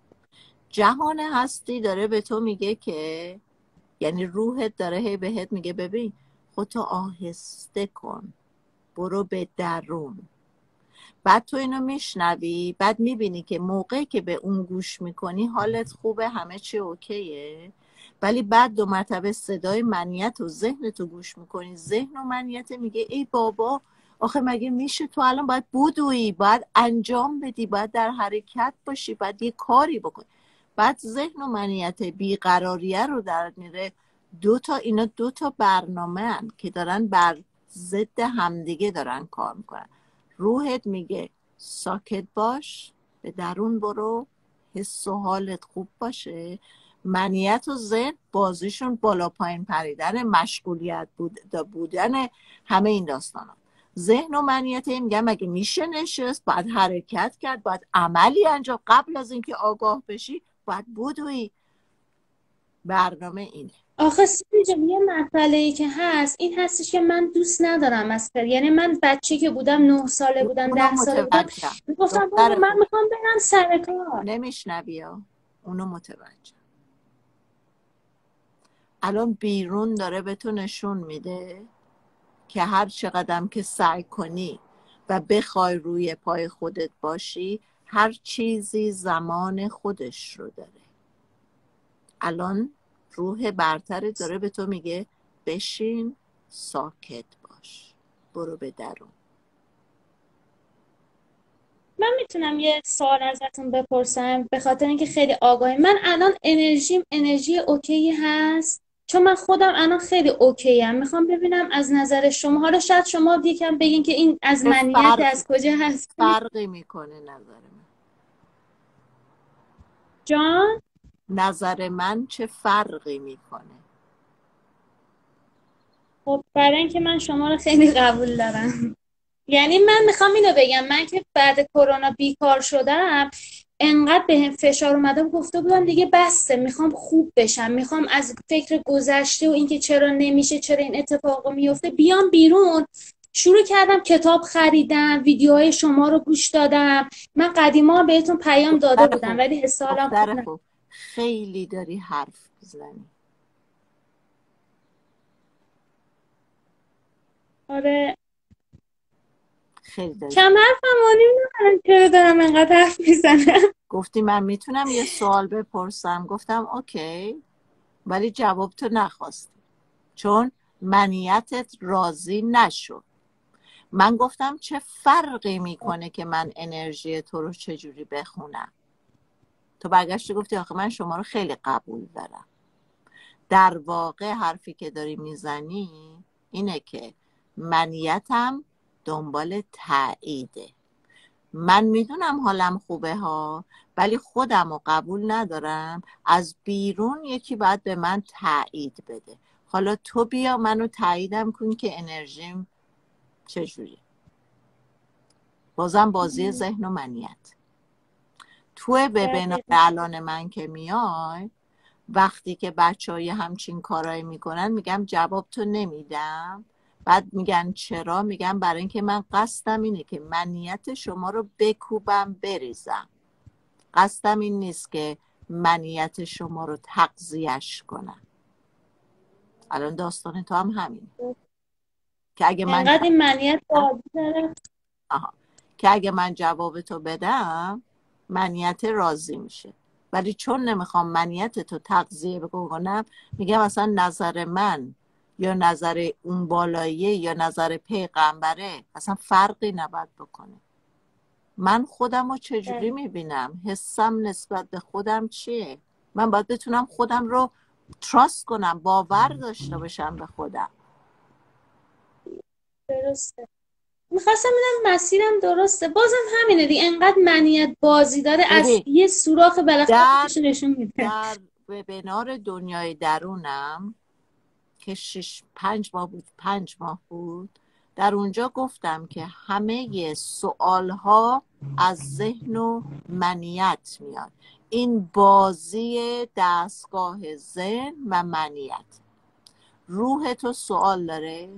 جهان هستی داره به تو میگه که، یعنی روحت داره هی بهت میگه ببین خودتو آهسته کن، برو به درون. بعد تو اینو میشنوی، بعد میبینی که موقعی که به اون گوش میکنی حالت خوبه، همه چی اوکیه، ولی بعد دو مرتبه صدای منیت و ذهن تو گوش میکنی، ذهن و منیت میگه ای بابا آخه مگه میشه، تو الان باید بدویی، باید انجام بدی، باید در حرکت باشی، باید یه کاری بکنی. بعد ذهن و منیت بیقراریه رو در میره. دو تا اینا دو تا برنامه هن که دارن بر ضد همدیگه دارن کار میکنن. روحت میگه ساکت باش، به درون برو، حس و حالت خوب باشه. منیت و ذهن بازیشون بالا پایین پریدن، مشغولیت بود بودن، همه این داستانا. ذهن و منیت میگن مگه میشه نشست، باید حرکت کرد، باید عملی انجام، قبل از اینکه آگاه بشی باید بدوی. برنامه اینه. آخه سیدی جان یه مسئله ای که هست این هستش که من دوست ندارم از پر، یعنی من بچه که بودم، نه ساله بودم، اونو ده ساله بودم، متوجه میگفتم بابا دختر من خوب میخوام برم سر کار. نمیشنوی ها، اونو متوجه. الان بیرون داره به تو نشون میده که هر چقدر که سعی کنی و بخوای روی پای خودت باشی، هر چیزی زمان خودش رو داره. الان روح برتر داره به تو میگه بشین ساکت باش، برو به درون. من میتونم یه سوال ازتون بپرسم به خاطر اینکه خیلی آگاهی. من الان انرژیم انرژی اوکی هست؟ چون من خودم الان خیلی اوکی ام. میخوام ببینم از نظر شما، حالا شاید شما یکم بگین که این از چه منیت فرق از کجا هست. فرقی میکنه نظر من؟ جان؟ نظر من چه فرقی میکنه؟ خب برای اینکه من شما رو خیلی قبول دارم. یعنی من میخوام اینو بگم، من که بعد کرونا بیکار شدم انقدر بهم فشار اومده و گفته بودم دیگه بسته، میخوام خوب بشم، میخوام از فکر گذشته و اینکه چرا نمیشه، چرا این اتفاق میفته بیام بیرون. شروع کردم کتاب خریدم، ویدیوهای شما رو گوش دادم. من قدیما بهتون پیام داده دختر بودم خوب، ولی حس حالم خوب دختر نه. خوب، خیلی داری حرف میزنی. آره خیلی داری. کم حرفم و نمیدونم چرا دارم انقدر حرف میزنم. گفتی من میتونم یه سوال بپرسم، گفتم اوکی، ولی جواب تو نخواستی چون منیتت راضی نشد. من گفتم چه فرقی میکنه که من انرژی تو رو چجوری بخونم؟ تو برگشتی گفتی آخه من شما رو خیلی قبول دارم. در واقع حرفی که داری میزنی اینه که منیتم دنبال تاییده. من میدونم حالم خوبه ها، ولی خودم رو قبول ندارم. از بیرون یکی باید به من تایید بده. حالا تو بیا منو تاییدم کن که انرژیم چجوری. بازم بازی ذهن و منیت. توی وبینار الان من که میای، وقتی که بچه های همچین کارایی میکنن میگم جواب تو نمیدم. بعد میگن چرا؟ میگم برای اینکه من قصدم اینه که منیت شما رو بکوبم بریزم. قصدم این نیست که منیت شما رو تقضیهش کنم. الان داستان تو هم همین که اگه من انقدر این منیت بازی داره. آها. که اگه من جواب تو بدم منیت راضی میشه، ولی چون نمیخوام منیت تو تقضیه بکنم میگم مثلا نظر من یا نظر اون بالاییه یا نظر پیغمبره اصلا فرقی نباید بکنه. من خودم رو چجوری میبینم، حسم نسبت به خودم چیه. من باید بتونم خودم رو تراست کنم، باور داشته باشم به خودم. درسته. میخواستم ببینم مسیرم درسته. بازم همینه دیگه، انقدر منیت بازی داره از ببین یه سوراخ بالاخره در خودش نشون میده. در وبینار دنیای درونم که شش پنج ماه بود پنج ماه بود در اونجا گفتم که همه سوال ها از ذهن و منیت میاد. این بازی دستگاه ذهن و منیت. روح تو سوال داره؟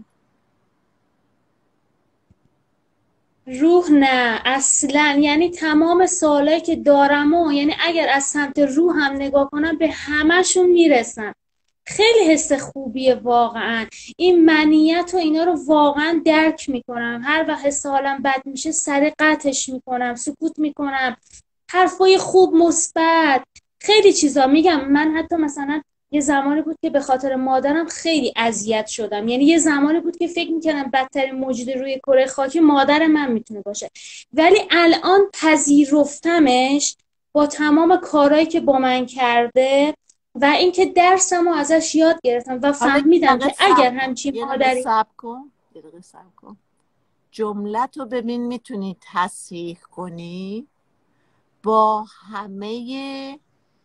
روح نه اصلا. یعنی تمام سوالایی که دارم و یعنی اگر از سمت روح هم نگاه کنم به همشون میرسم. خیلی حس خوبیه واقعا. این منیت و اینا رو واقعا درک میکنم. هر وقت حس حالم بد میشه سریع قطعش میکنم، سکوت میکنم. حرفای خوب مثبت، خیلی چیزا میگم. من حتی مثلا یه زمانی بود که به خاطر مادرم خیلی اذیت شدم. یعنی یه زمانی بود که فکر میکردم بدترین موجود روی کره خاکی مادر من میتونه باشه، ولی الان پذیرفتمش با تمام کارهایی که با من کرده و اینکه درسمو ازش یاد گرفتم و فهمیدم که اگر همچین مادری. صبر کن یه دقیقه صبر کن. جمله تو ببین میتونی تصحیح کنی با همه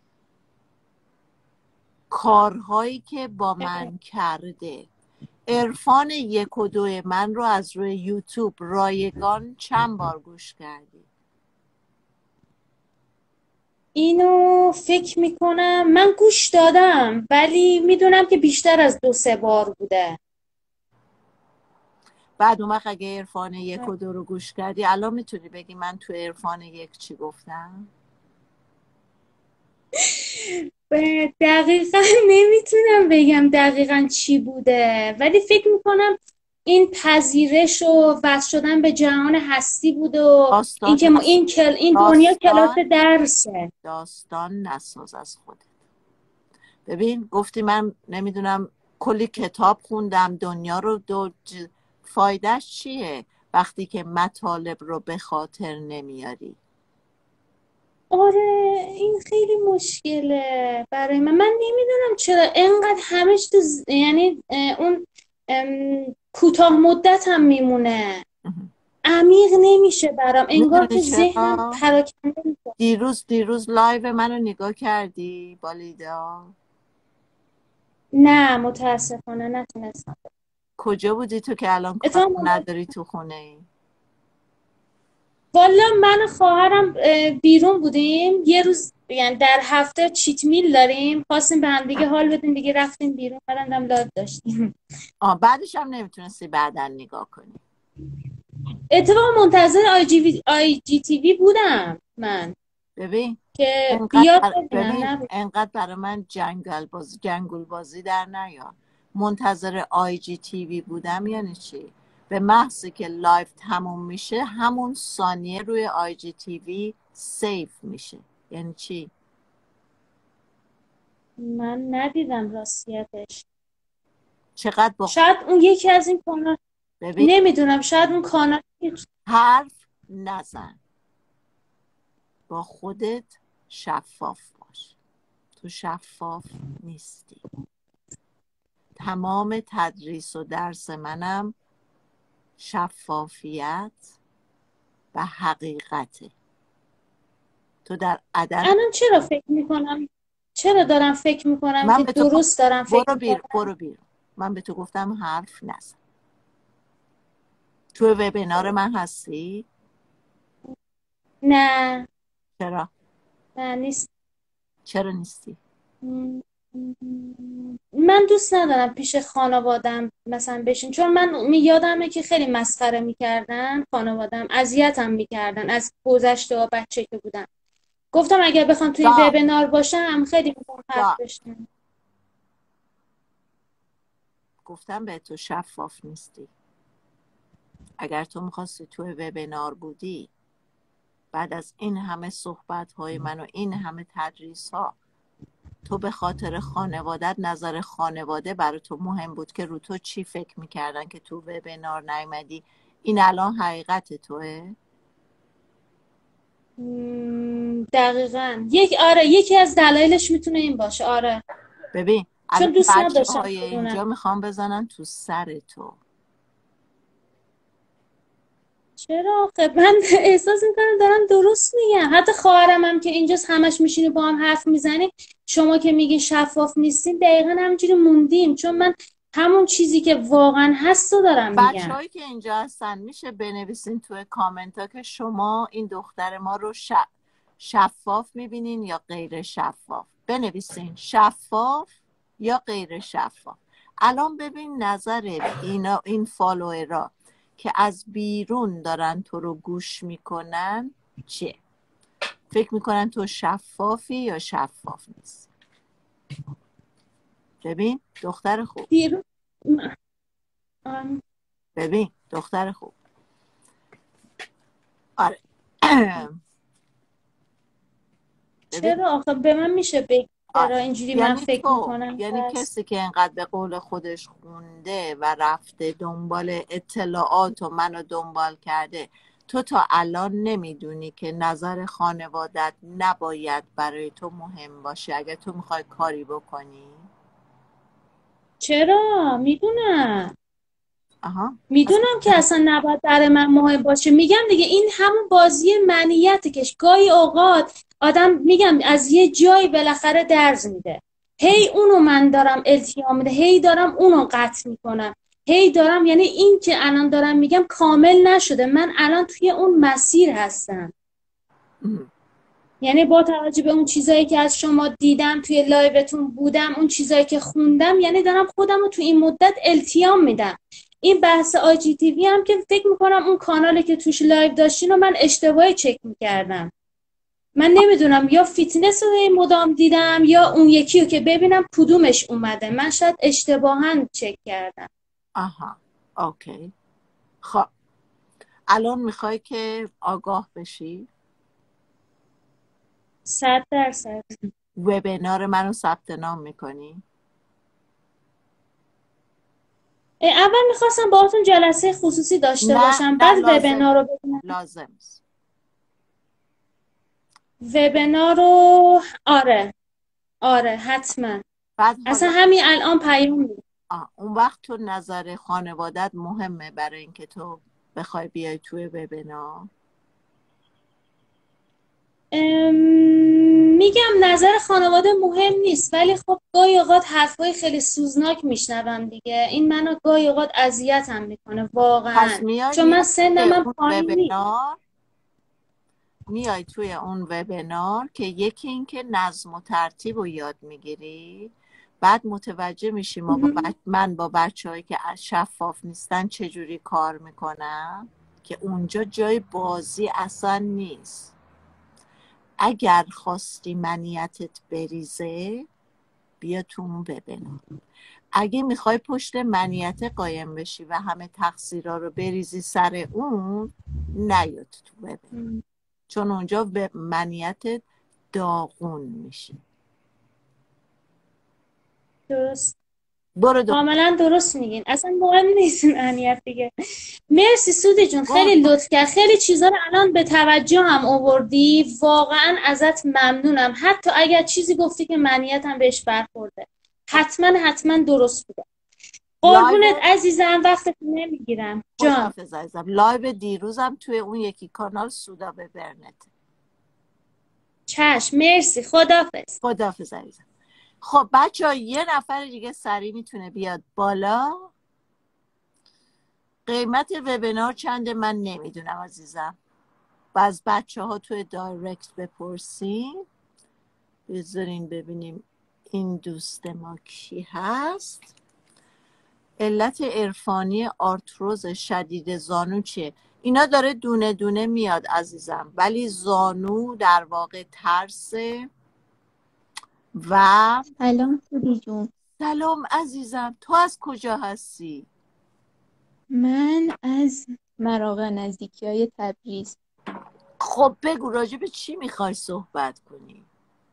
کارهایی که با من کرده. عرفان یک و دو من رو از روی یوتیوب رایگان چند بار گوش کردی؟ اینو فکر میکنم من گوش دادم ولی میدونم که بیشتر از دو سه بار بوده. بعد اون وقت اگه عرفان یک و دو رو گوش کردی الان میتونی بگی من تو عرفان یک چی گفتم؟ دقیقا نمیتونم بگم دقیقا چی بوده، ولی فکر میکنم این پذیرش و وصل شدن به جهان هستی بود و اینکه ما این کل این دنیا کلاس درسه. داستان نساز از خودت. ببین گفتی من نمیدونم کلی کتاب خوندم دنیا رو دو ج... فایدهش چیه؟ وقتی که مطالب رو به خاطر نمیاری؟ آره این خیلی مشکله برای من. من نمیدونم چرا اینقدر همش تو ز- یعنی اه، اون ام، کوتاه مدت هم میمونه، عمیق نمیشه برام، انگار میدونی که ذهنم چرا؟ پراکنده میشه. دیروز دیروز لایو منو نگاه کردی با لیدا؟ نه متاسفانه نتونستم. کجا بودی تو که الان کار اتفاقا نداری، تو خونه ای؟ والا من و خواهرم اه، بیرون بودیم یه روز، یعنی در هفته چیت میل داریم، خواستیم به هم دیگه حال بدیم دیگه، رفتیم بیرون، بعدم لایو داشتیم. آه بعدش هم نمیتونستی بعدن نگاه کنی؟ اتفاقا منتظر آی جی, وی- آی جی تی وی بودم من ببین که انقدر بیاد بر... ببینم، ببین نبود. انقدر برای من جنگل بازی جنگل بازی در نیار. منتظر آی جی تی وی بودم یعنی چی؟ به محضی که لایف تموم میشه همون ثانیه روی آی جی تی وی سیف میشه. یعنی چی؟ من ندیدم راستیتش. چقدر با شاید اون یکی از این کانال، ببین نمیدونم، شاید اون کانال. حرف نزن، با خودت شفاف باش. تو شفاف نیستی. تمام تدریس و درس منم شفافیت و حقیقته. تو در عدم الان چرا فکر میکنم چرا دارم فکر میکنم من که به تو گفت درست دارم فکر برو میکنم؟ بیر برو بیر من به تو گفتم حرف نزن. تو وبینار من هستی؟ نه چرا؟ نه نیست. چرا نیستی؟ من دوست ندارم پیش خانوادم مثلا بشین، چون من می- یادمه که خیلی مسخره میکردن خانوادم، اذیتم میکردن از گذشته و بچه که بودم. گفتم اگر بخوام توی stop وبینار باشم خیلی میخوام حرف stop بشنوم. گفتم به تو شفاف نیستی. اگر تو میخواستی تو وبینار بودی، بعد از این همه صحبت های من و این همه تدریس ها، تو به خاطر خانوادت، نظر خانواده برای تو مهم بود که رو تو چی فکر میکردن که تو وبینار نیومدی، این الان حقیقت توه؟ مم، دقیقاً یک آره یکی از دلایلش میتونه این باشه. آره ببین الان چون دوست بچه نداشتم های بدونم. اینجا میخوام بزنن تو سر تو. چرا آخه من احساس میکنم دارم درست میگم. حتی خواهرم هم که اینجاست همش میشینه با هم حرف میزنیم، شما که میگین شفاف نیستیم، دقیقا همینجوری موندیم، چون من همون چیزی که واقعا هست رو دارم بچه میگم. هایی که اینجا هستن میشه بنویسین توی کامنت ها که شما این دختر ما رو ش... شفاف میبینین یا غیر شفاف. بنویسین شفاف یا غیر شفاف. الان ببین نظر اینا، این فالوورا که از بیرون دارن تو رو گوش میکنن چیه؟ فکر میکنن تو شفافی یا شفاف نیست؟ ببین دختر خوب، دیروز آم، ببین دختر خوب. آره ببین چرا آخه به من میشه بگی آ- چرا اینجوری من یعنی فکر تو میکنم؟ یعنی پس کسی که انقدر به قول خودش خونده و رفته دنبال اطلاعات و منو دنبال کرده، تو تا الان نمیدونی که نظر خانوادت نباید برای تو مهم باشه اگه تو میخوای کاری بکنی؟ چرا میدونم آها پس میدونم که اصلا نباید برای من مهم باشه. میگم دیگه این همون بازی منیته که گاهی اوقات آدم میگم از یه جایی بالاخره درز میده، هی اونو من دارم التیام میده، هی دارم اونو قطع میکنم، هی دارم، یعنی این که الان دارم میگم کامل نشده، من الان توی اون مسیر هستم. ام. یعنی با توجه به اون چیزایی که از شما دیدم توی لایوتون بودم، اون چیزایی که خوندم، یعنی دارم خودم رو توی این مدت التیام میدم. این بحث آی جی تی وی هم که فکر میکنم اون کانالی که توش لایو داشتین رو من اشتباهی چک میکردم. من نمیدونم یا فیتنس رو هی مدام دیدم یا اون یکی رو که ببینم کدومش اومده، من شاید اشتباها چک کردم. آها اوکی. خب الان میخوای که آگاه بشی؟ صد درصد. وبینار منو ثبت نام میکنی؟ اول میخواستم باهاتون جلسه خصوصی داشته نه باشم، نه بعد لازم وبینار رو ببینم. لازم است. وبینار رو آره آره حتما. بعد اصلا حالا همین الان پیام میدم. آه، اون وقت تو نظر خانوادت مهمه برای اینکه تو بخوای بیای توی وبینار؟ ام، میگم نظر خانواده مهم نیست، ولی خب گاهی اوقات حرفای خیلی سوزناک میشنوم دیگه، این منو گاهی اوقات اذیتم میکنه پس واقعا، میای چون من میای توی سنم هم اون پایین نیست. وبینار میای توی اون وبینار که یکی این که نظم و ترتیب رو یاد میگیری، بعد متوجه میشی ما با بچ... من با بچه هایی که شفاف نیستن چجوری کار میکنم، که اونجا جای بازی اصلا نیست. اگر خواستی منیتت بریزه بیا تو اون وبینار. اگه میخوای پشت منیت قایم بشی و همه تقصیرها رو بریزی سر اون، نیاد تو وبینار، چون اونجا به منیت داغون میشه. درست، برو دو کاملا درست میگین، اصلا مهم نیست این امنیت دیگه. مرسی سودی جون، خیلی قربون. لطف کرد، خیلی چیزا رو الان به توجه هم آوردی، واقعا ازت ممنونم. حتی اگر چیزی گفتی که منیت هم بهش برخورده، حتما حتما درست بوده. قربونت لایو عزیزم، وقتت نمیگیرم جان. خداحافظ عزیزم. لایو دیروزم توی اون یکی کانال سودا به برنت. چشم، مرسی، خدافظ. خداحافظ عزیزم. خب بچه ها یه نفر دیگه سریع میتونه بیاد بالا. قیمت وبینار چنده من نمیدونم عزیزم، و از بچه ها توی دایرکت بپرسیم. بذارین ببینیم این دوست ما کی هست. علت عرفانی آرتروز شدید زانو چیه؟ اینا داره دونه دونه میاد عزیزم، ولی زانو در واقع ترسه. و سلام سودی جون، سلام عزیزم، تو از کجا هستی؟ من از مراغه نزدیکی های تبریز. خب بگو راجع به چی میخوای صحبت کنی؟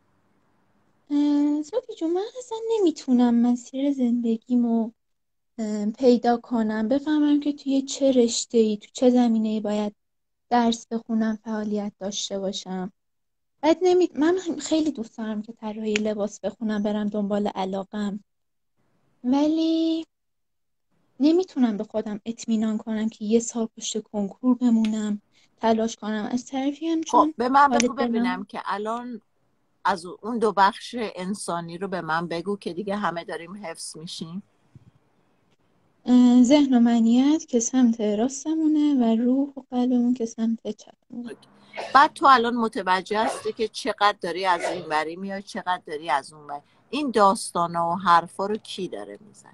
اه، سودی جون، من اصلا نمیتونم مسیر زندگیمو اه، پیدا کنم، بفهمم که توی چه رشته‌ای، تو چه زمینه‌ای باید درس بخونم، فعالیت داشته باشم. بعد نمی... من خیلی دوست دارم که طراحی لباس بخونم، برم دنبال علاقم، ولی نمیتونم به خودم اطمینان کنم که یه سال پشت کنکور بمونم، تلاش کنم. از طرفی هم خب چون به من حال بگو دلم ببینم که الان از اون دو بخش انسانی رو به من بگو که دیگه همه داریم حفظ میشیم. اه، ذهن و منیت که سمت راستمونه و روح و قلبمون که سمت چپمونه. بعد تو الان متوجه هستی که چقدر داری از این وری میای، چقدر داری از اون وری. این داستانا و حرفا رو کی داره میزنه؟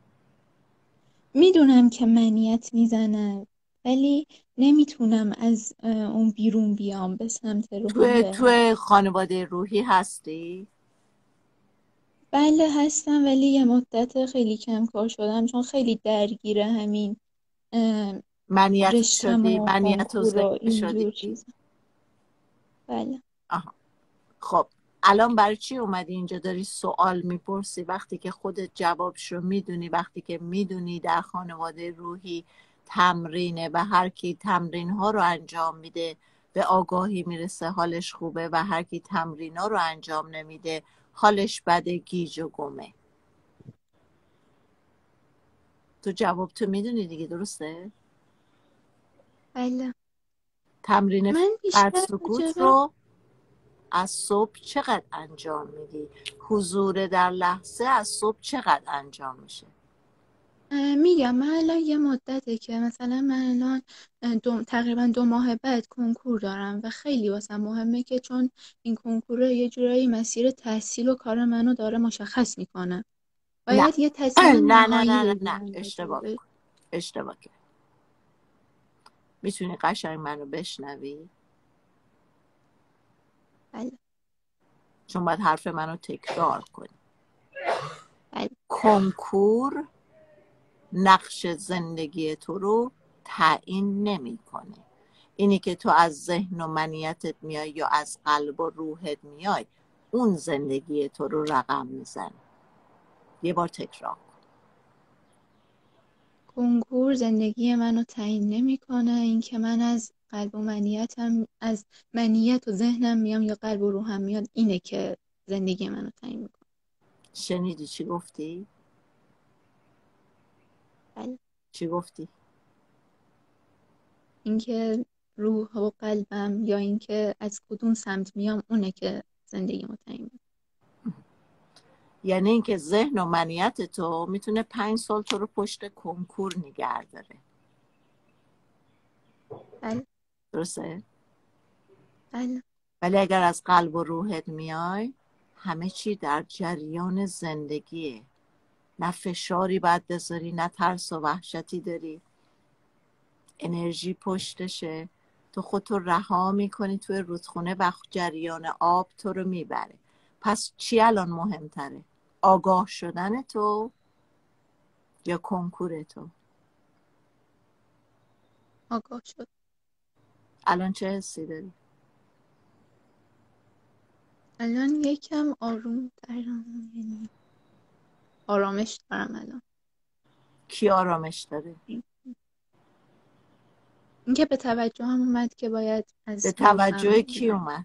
میدونم که منیت میزنه، ولی نمیتونم از اه، اون بیرون بیام به سمت روح تو دلم. تو خانواده روحی هستی؟ بله هستم، ولی یه مدت خیلی کم کار شدم، چون خیلی درگیره همین اه، منیت رشتم شدی؟ و منیت و کنکور ذهن و شدی؟ اینجور چیزا. بله. آها. خب الان برای چی اومدی اینجا داری سوال میپرسی وقتی که خودت جوابشو میدونی؟ وقتی که میدونی در خانواده روحی تمرینه و هر کی تمرین ها رو انجام میده به آگاهی میرسه، حالش خوبه، و هر کی تمرین ها رو انجام نمیده حالش بده، گیج و گمه. تو جواب تو میدونی دیگه، درسته؟ بله. تمرین من فقط بیشتر سکوت راجبه رو از صبح چقدر انجام میدی؟ حضور در لحظه از صبح چقدر انجام میشه؟ اه، میگم من الان یه مدته که مثلا من الان اه، دو، تقریبا دو ماه بعد کنکور دارم و خیلی واسم مهمه، که چون این کنکور یه جورایی مسیر تحصیل و کار منو داره مشخص میکنه. نه باید یه تصمیم نه نه نهایی نه نه نه بگیرم اشتباه راجبه. میکنی، اشتباه کردی. میتونی قشنگ منو بشنوی؟ بله. چون باید حرف منو تکرار کنی. بله. کنکور نقش زندگی تو رو تعیین نمیکنه. اینی که تو از ذهن و منیتت میای یا از قلب و روحت میای، اون زندگی تو رو رقم میزنه. یه بار تکرار کن. کنکور زندگی منو تعیین نمیکنه. اینکه من از قلب و منیتم، از منیت و ذهنم میام یا قلب و روحم میاد، اینه که زندگی منو تعیین میکنه. شنیدی چی گفتی؟ بله. چی گفتی؟ اینکه روح و قلبم یا اینکه از کدوم سمت میام اونه که زندگی مو تعیین میکنه. یعنی اینکه ذهن و منیت تو میتونه پنج سال تو رو پشت کنکور نگه داره. بله. درسته؟ بله. ولی اگر از قلب و روحت میای، همه چی در جریان زندگیه. نه فشاری باید بذاری، نه ترس و وحشتی داری، انرژی پشتشه. تو خودتو رها میکنی توی رودخونه و جریان آب تو رو میبره. پس چی الان مهمتره؟ آگاه شدن تو یا کنکور تو؟ آگاه شد. الان چه حسی داری؟ الان یکم آروم دارم، یعنی آرامش دارم الان. کی آرامش داره؟ اینکه به توجه هم اومد که باید به از توجه روحم کی اومد؟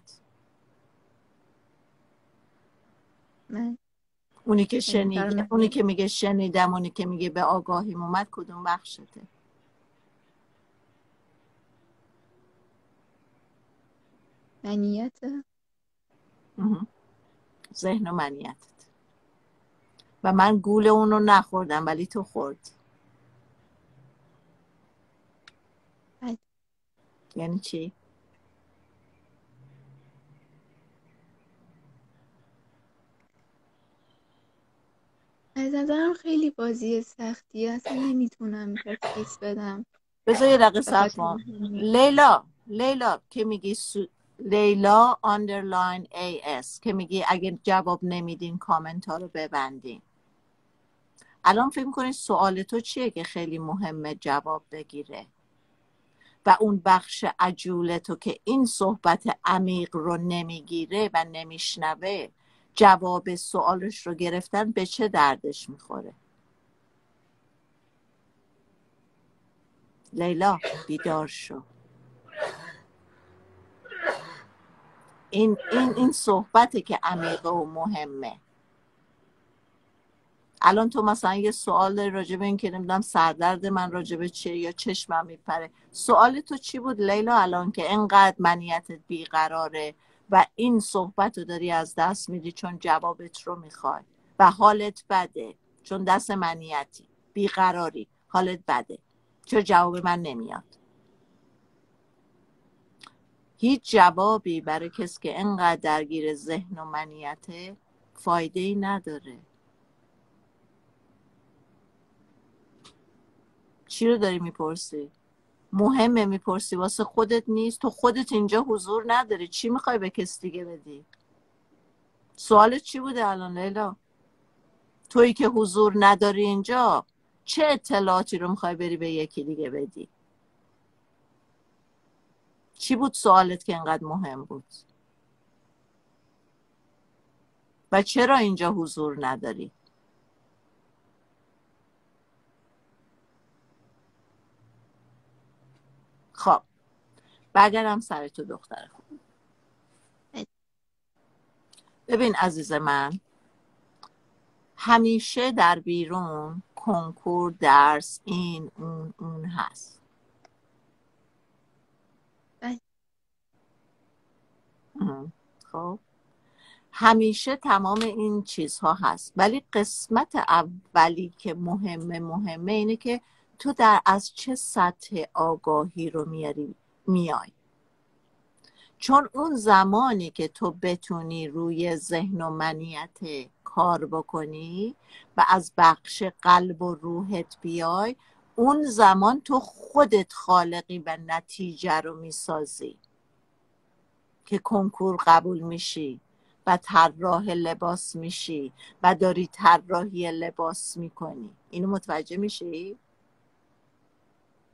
من اونی که یعنی در شنیده، من اونی که میگه شنیدم، اونی که میگه به آگاهیم اومد، کدوم بخشته؟ منیت. مهم. ذهن و منیتت. و من گول اونو نخوردم ولی تو خوردی. بله. یعنی چی؟ از نظرم خیلی بازی سختیه، اصلا نمیتونم تشخیص بدم. بذار یه دقیقه به صبر خاطر کن. همین. لیلا لیلا که میگی سو... لیلا underline ای اس که میگی اگه جواب نمیدین کامنت ها رو ببندین. الان فکر کنی سوال تو چیه که خیلی مهمه جواب بگیره؟ و اون بخش عجول تو که این صحبت عمیق رو نمیگیره و نمیشنوه، جواب سوالش رو گرفتن به چه دردش میخوره؟ لیلا بیدار شو. این این این صحبته که عمیقه و مهمه. الان تو مثلا یه سوال داری راجع به این که نمیدونم سردرد من راجع به چیه یا چشمم میپره. سوال تو چی بود لیلا الان که اینقدر منیتت بیقراره و این صحبت رو داری از دست میدی چون جوابت رو میخوای و حالت بده چون دست منیتی بیقراری، حالت بده چرا جواب من نمیاد؟ هیچ جوابی برای کسی که اینقدر درگیر ذهن و منیته فایده ای نداره. چی رو داری میپرسی؟ مهمه میپرسی واسه خودت نیست؟ تو خودت اینجا حضور نداری، چی میخوای به کسی دیگه بدی؟ سوالت چی بوده الان لیلا؟ تویی که حضور نداری اینجا چه اطلاعاتی رو میخوای بری به یکی دیگه بدی؟ چی بود سوالت که اینقدر مهم بود؟ و چرا اینجا حضور نداری؟ خب برگردم سر تو دختر خوب. ببین عزیز من، همیشه در بیرون کنکور، درس، این اون اون هست. بله. اه. خب همیشه تمام این چیزها هست، ولی قسمت اولی که مهمه مهمه اینه که تو در از چه سطح آگاهی رو میاری میای. چون اون زمانی که تو بتونی روی ذهن و منیت کار بکنی و از بخش قلب و روحت بیای، اون زمان تو خودت خالقی و نتیجه رو میسازی که کنکور قبول میشی و طراح لباس میشی و داری طراحی لباس میکنی. اینو متوجه میشی؟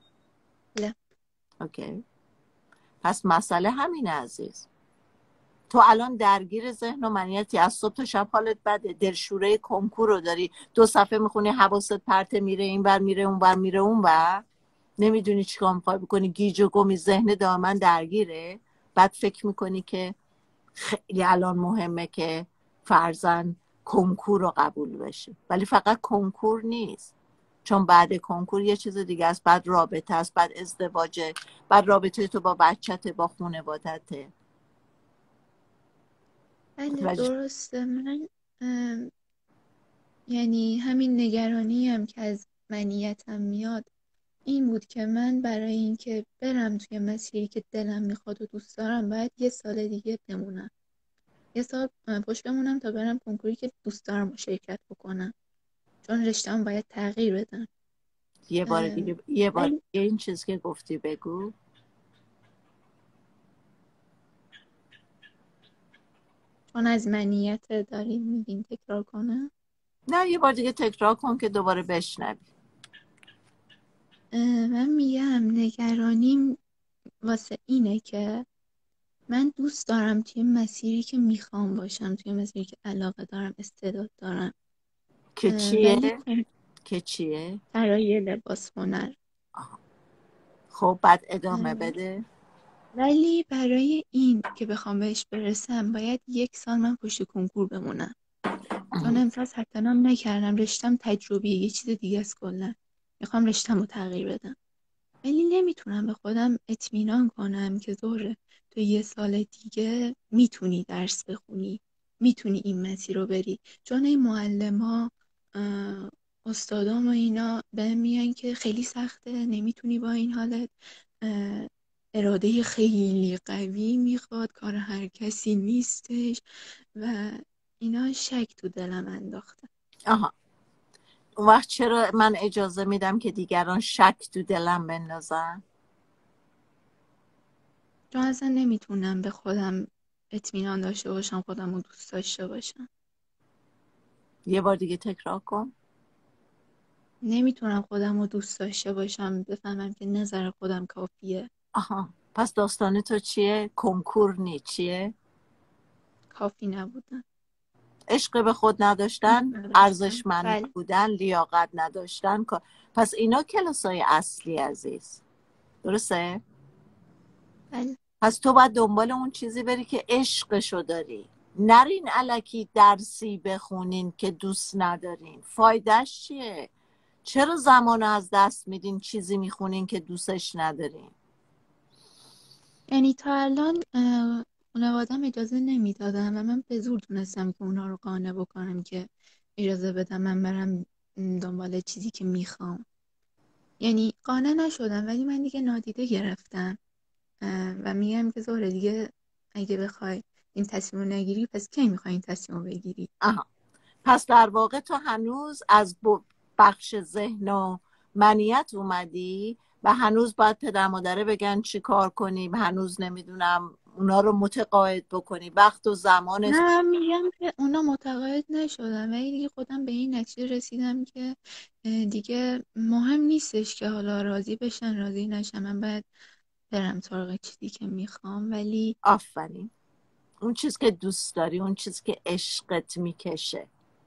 نه. اوکی. پس مسئله همینه عزیز. تو الان درگیر ذهن و منیتی، از صبح تا شب حالت بده، دلشوره کنکور رو داری، دو صفحه میخونی حواست پرته، میره این بر میره اون بر میره اون بر، نمیدونی چیکار میخوای بکنی، گیج و گمی، ذهن دائما درگیره. بعد فکر میکنی که خیلی الان مهمه که فرزن کنکور رو قبول بشه، ولی فقط کنکور نیست، چون بعد کنکور یه چیز دیگه است، بعد رابطه است، بعد ازدواجه، بعد رابطه تو با بچته، با خانوادته. بله درسته. من ام، یعنی همین نگرانی هم که از منیتم میاد این بود که من برای اینکه برم توی مسیری که دلم میخواد و دوست دارم باید یه سال دیگه بمونم، یه سال اه، پشت بمونم تا برم کنکوری که دوست دارم و شرکت بکنم، چون رشته‌ام باید تغییر بدم. یه بار ام، دیگه یه بار ولی دیگه این چیز که گفتی بگو. چون از منیت داریم میگین تکرار کنم. نه یه بار دیگه تکرار کن که دوباره بشنوی. اه، من میگم نگرانیم واسه اینه که من دوست دارم توی مسیری که میخوام باشم، توی مسیری که علاقه دارم، استعداد دارم، که اه، ولی چیه؟ کن- که چیه؟ طراحی لباس هنر. آها. خب بعد ادامه اه، بده. ولی برای این که بخوام بهش برسم باید یک سال من پشت کنکور بمونم، چون امسال ثبت نام نکردم، رشتم تجربیه، یه چیز دیگه است کلا، میخوام رشتم رو تغییر بدم، ولی نمیتونم به خودم اطمینان کنم که زهره تو یه سال دیگه میتونی درس بخونی، میتونی این مسیر رو بری، چون این معلم ها استادام و اینا به میگن که خیلی سخته، نمیتونی با این حالت، اه، اراده خیلی قوی میخواد، کار هر کسی نیستش و اینا شک تو دلم انداخته. آها. اون وقت چرا من اجازه میدم که دیگران شک تو دلم بندازن؟ چون اصلا نمیتونم به خودم اطمینان داشته باشم، خودم رو دوست داشته باشم. یه بار دیگه تکرار کن. نمیتونم خودم رو دوست داشته باشم، بفهمم که نظر خودم کافیه. آها. پس داستان تو چیه؟ کنکور نی چیه؟ کافی نبودن. عشق به خود دوست نداشتن، نداشتم. ارزشمند بله. نبودن، لیاقت نداشتن. پس اینا کلاسای اصلی عزیز، درسته؟ بله. پس تو باید دنبال اون چیزی بری که عشقشو داری، نرین الکی درسی بخونین که دوست ندارین. فایدهش چیه؟ چرا زمان از دست میدین چیزی میخونین که دوستش ندارین؟ یعنی تا الان اه، خانوادم اجازه نمیدادم و من به زور تونستم که اونا رو قانع بکنم که اجازه بدم من برم دنبال چیزی که میخوام. یعنی قانع نشدم ولی من دیگه نادیده گرفتم اه، و میگم که زهره دیگه اگه بخوای این تصمیم رو نگیری پس کی میخوای این تصمیم رو بگیری؟ آها. پس در واقع تو هنوز از بخش ذهن و منیت اومدی و هنوز باید پدر مادره بگن چی کار کنیم، هنوز نمیدونم اونا رو متقاعد بکنی، وقت و زمان. نه میگم که اونا متقاعد نشدن ولی دیگه خودم به این نتیجه رسیدم که اه، دیگه مهم نیستش که حالا راضی بشن راضی نشن، من باید برم سراغ چیزی که میخوام. ولی آفرین، اون چیز که دوست داری، اون چیز که عشقت میکشه.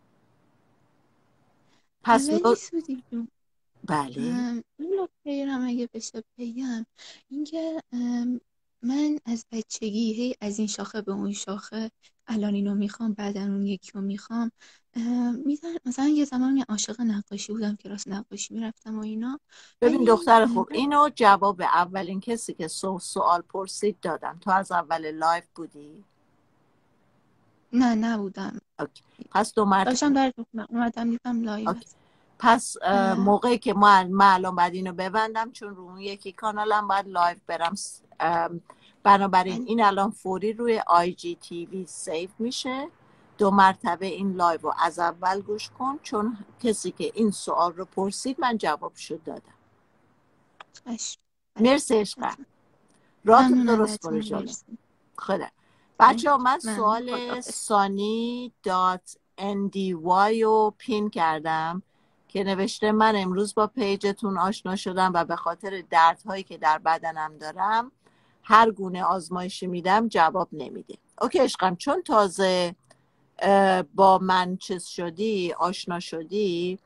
پس ولی م... سودی جون، بله. ام، این نکته رو هم اگه بشه بگم اینکه ام، من از بچگی هی از این شاخه به اون شاخه، الان اینو میخوام بعدا اون یکی رو میخوام، میزن مثلا یه زمان عاشق نقاشی بودم، کلاس نقاشی میرفتم و اینا. ببین ولی دختر ام، خوب، بعد اینو جواب اولین کسی که سو سوال پرسید دادم. تو از اول لایف بودی؟ نه نبودم، اوکی. پس دو داشتم مرتبه. درس میخونم اومدم دیدم لایو اوکی. هست. پس اه، اه، موقعی که ما من الان باید اینو ببندم چون رو اون یکی کانالم باید لایو برم، ام، بنابراین بله. این الان فوری روی آی جی تی وی سیو میشه. دو مرتبه این لایو رو از اول گوش کن، چون کسی که این سوال رو پرسید من جوابشو دادم. چشم. بله. مرسی عشقم، حتما. راه تو ممنون درست ازتون، برو جلو. مرسی. خدا. خواهش بچه ها، من ممنون، سوال خداحافظ. سانی دات ان دی وای رو پین کردم که نوشته من امروز با پیجتون آشنا شدم و به خاطر دردهایی که در بدنم دارم هر گونه آزمایشی میدم جواب نمیده. اوکی عشقم، چون تازه با من چیز شدی، آشنا شدی،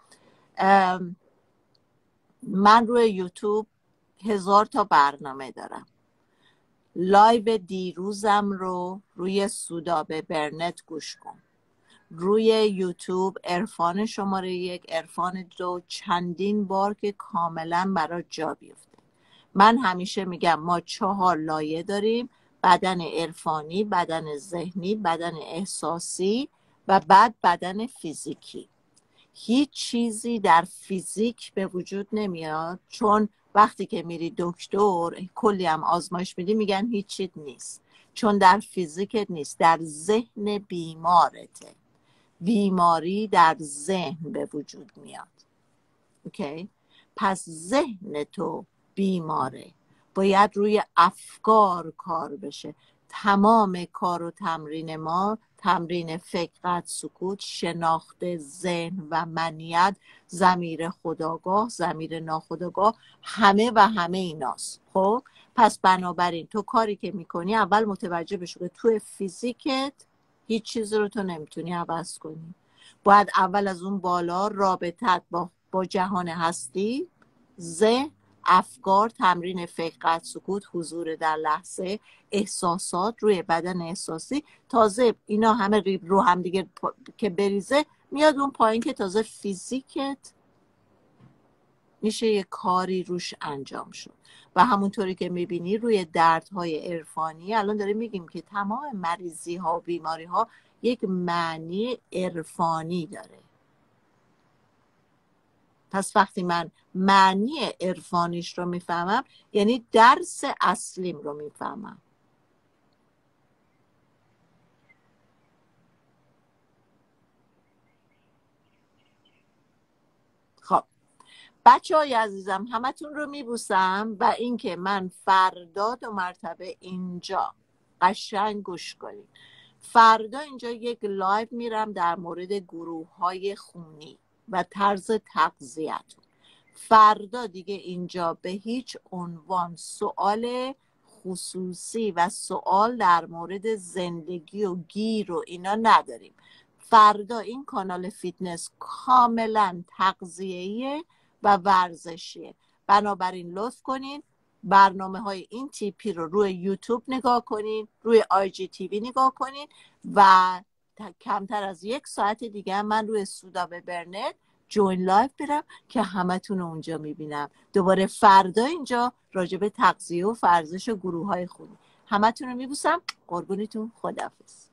من روی یوتیوب هزار تا برنامه دارم. لایو دیروزم رو روی سودابه برنت گوش کن. روی یوتیوب عرفان شماره یک، عرفان دو، چندین بار که کاملا برای جا بیفته. من همیشه میگم ما چهار لایه داریم: بدن عرفانی، بدن ذهنی، بدن احساسی و بعد بدن فیزیکی. هیچ چیزی در فیزیک به وجود نمیاد، چون وقتی که میری دکتر کلی هم آزمایش میدی میگن هیچ چیز نیست، چون در فیزیکت نیست، در ذهن بیمارته. بیماری در ذهن به وجود میاد. اوکی؟ پس ذهن تو بیماره، باید روی افکار کار بشه. تمام کار و تمرین ما، تمرین فکر، سکوت، شناخت ذهن و منیت، ضمیر خودآگاه، ضمیر ناخودآگاه، همه و همه ایناست. خب پس بنابراین تو کاری که میکنی اول متوجه بشو که تو فیزیکت هیچ چیزی رو تو نمیتونی عوض کنی. باید اول از اون بالا رابطت با با جهان هستی، ذهن، افکار، تمرین فکر، سکوت، حضور در لحظه، احساسات، روی بدن احساسی، تازه اینا همه رو هم دیگه که بریزه میاد اون پایین که تازه فیزیکت میشه یه کاری روش انجام شد. و همونطوری که میبینی روی دردهای عرفانی الان داریم میگیم که تمام مریضی ها و بیماری ها یک معنی عرفانی داره. پس وقتی من معنی عرفانیش رو میفهمم یعنی درس اصلیم رو میفهمم. خب بچه های عزیزم همتون رو میبوسم و اینکه من فردا دو مرتبه اینجا قشنگ گوش کنید. فردا اینجا یک لایو میرم در مورد گروه های خونی و طرز تغذیه‌تون. فردا دیگه اینجا به هیچ عنوان سوال خصوصی و سوال در مورد زندگی و گیر و اینا نداریم. فردا این کانال فیتنس کاملا تغذیه‌ایه و ورزشیه. بنابراین لطف کنین برنامه های این تیپی رو روی یوتیوب نگاه کنین، روی آی جی تیوی نگاه کنین و کمتر از یک ساعت دیگه من روی سودابه برنت جوین لایف برم که همتون رو اونجا میبینم. دوباره فردا اینجا راجب تغذیه و ورزش و گروه های خونی. همتون رو میبوسم. قربونتون. خداحافظ.